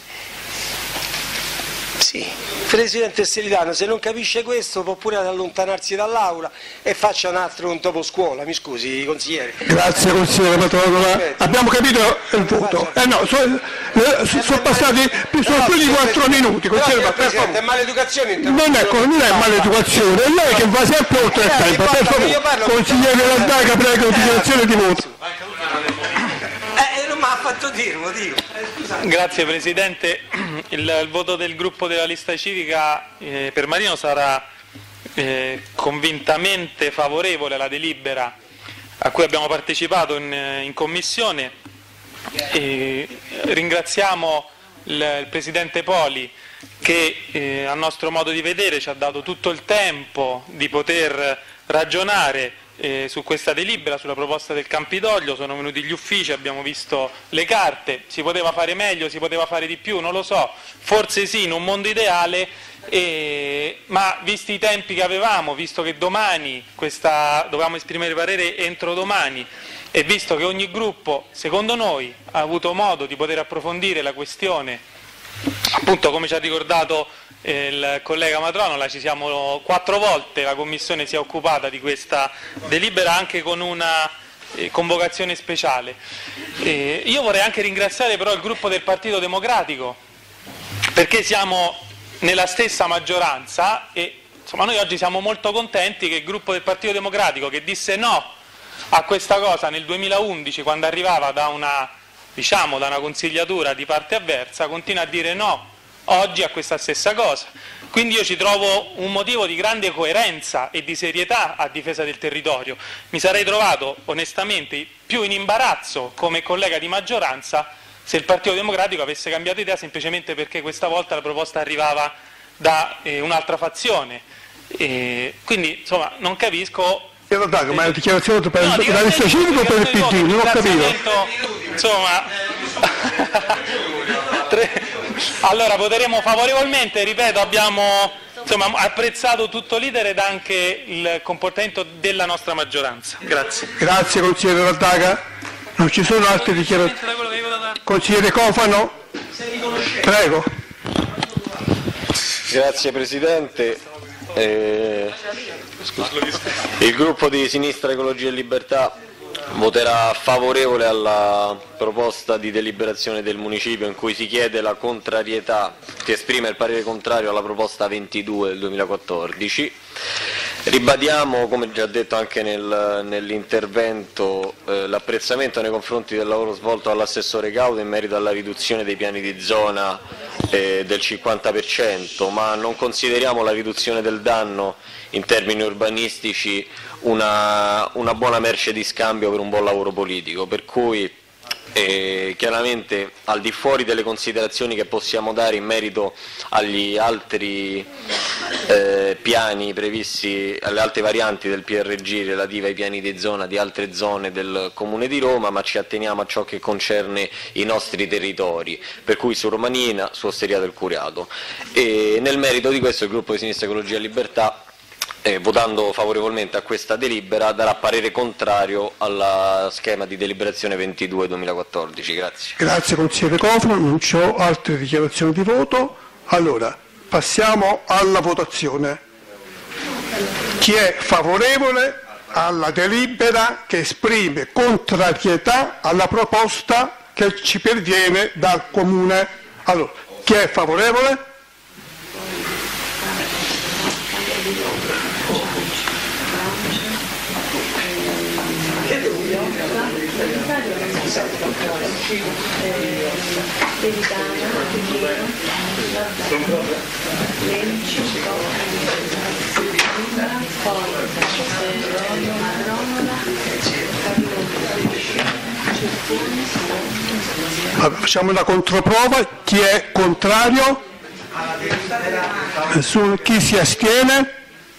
Sì, Presidente Stellitano, se non capisce questo può pure allontanarsi dall'aula e faccia un altro un topo scuola, mi scusi consigliere. Grazie consigliere Matrona, abbiamo capito il voto. Eh no, sono, eh, sono passati sono più di quattro minuti, consigliere, Però, per Presidente, è favore. maleducazione. Non è, non è maleducazione, è lei che va sempre oltre il tempo, per favore. Consigliere Landaca, prego, dichiarazione di voto. Eh, non mi ha fatto dire, lo dico. Eh, Grazie Presidente, il, il voto del gruppo della lista civica eh, per Marino sarà eh, convintamente favorevole alla delibera a cui abbiamo partecipato in, in Commissione. E ringraziamo il, il Presidente Poli che eh, a nostro modo di vedere ci ha dato tutto il tempo di poter ragionare Eh, su questa delibera, sulla proposta del Campidoglio. Sono venuti gli uffici, abbiamo visto le carte, si poteva fare meglio, si poteva fare di più, non lo so, forse sì in un mondo ideale, eh, ma visti i tempi che avevamo, visto che domani questa, dovevamo esprimere parere entro domani e visto che ogni gruppo, secondo noi, ha avuto modo di poter approfondire la questione, appunto come ci ha ricordato il collega Matronola, ci siamo quattro volte, la Commissione si è occupata di questa delibera anche con una eh, convocazione speciale. Eh, io vorrei anche ringraziare però il gruppo del Partito Democratico perché siamo nella stessa maggioranza e insomma noi oggi siamo molto contenti che il gruppo del Partito Democratico, che disse no a questa cosa nel duemilaundici quando arrivava da una, diciamo, da una consigliatura di parte avversa, continua a dire no oggi a questa stessa cosa. Quindi io ci trovo un motivo di grande coerenza e di serietà a difesa del territorio. Mi sarei trovato onestamente più in imbarazzo come collega di maggioranza se il Partito Democratico avesse cambiato idea semplicemente perché questa volta la proposta arrivava da eh, un'altra fazione. E quindi insomma non capisco. Io Daga, ma è una dichiarazione per No, la lista civica o per il P D? Non ho capito. Insomma, allora voteremo favorevolmente, ripeto, abbiamo insomma, apprezzato tutto l'iter ed anche il comportamento della nostra maggioranza. Grazie. Grazie consigliere Daga. Non ci sono altre dichiarazioni. Consigliere Cofano? Prego. Grazie Presidente. Eh, il gruppo di Sinistra Ecologia e Libertà voterà favorevole alla proposta di deliberazione del Municipio in cui si chiede la contrarietà, si esprime il parere contrario alla proposta ventidue del duemilaquattordici. Ribadiamo, come già detto anche nel, nell'intervento, eh, l'apprezzamento nei confronti del lavoro svolto dall'assessore Cauto in merito alla riduzione dei piani di zona eh, del cinquanta per cento, ma non consideriamo la riduzione del danno in termini urbanistici una, una buona merce di scambio per un buon lavoro politico, per cui eh, chiaramente al di fuori delle considerazioni che possiamo dare in merito agli altri eh, piani previsti, alle altre varianti del P R G relative ai piani di zona di altre zone del Comune di Roma, ma ci atteniamo a ciò che concerne i nostri territori, per cui su Romanina, su Osteria del Curiato. E nel merito di questo il gruppo di Sinistra Ecologia e Libertà, Eh, votando favorevolmente a questa delibera, darà parere contrario alla schema di deliberazione ventidue duemilaquattordici. Grazie. Grazie consigliere Cofano, non ho altre dichiarazioni di voto. Allora, passiamo alla votazione. Chi è favorevole alla delibera che esprime contrarietà alla proposta che ci perviene dal Comune? Allora, chi è favorevole? Allora, facciamo una controprova. Chi è contrario? Nessuno. Chi si astiene?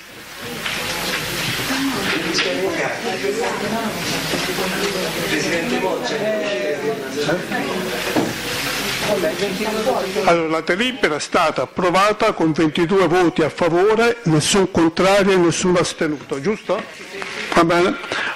Allora, la delibera è stata approvata con ventidue voti a favore, nessun contrario e nessuno astenuto, giusto? Va bene?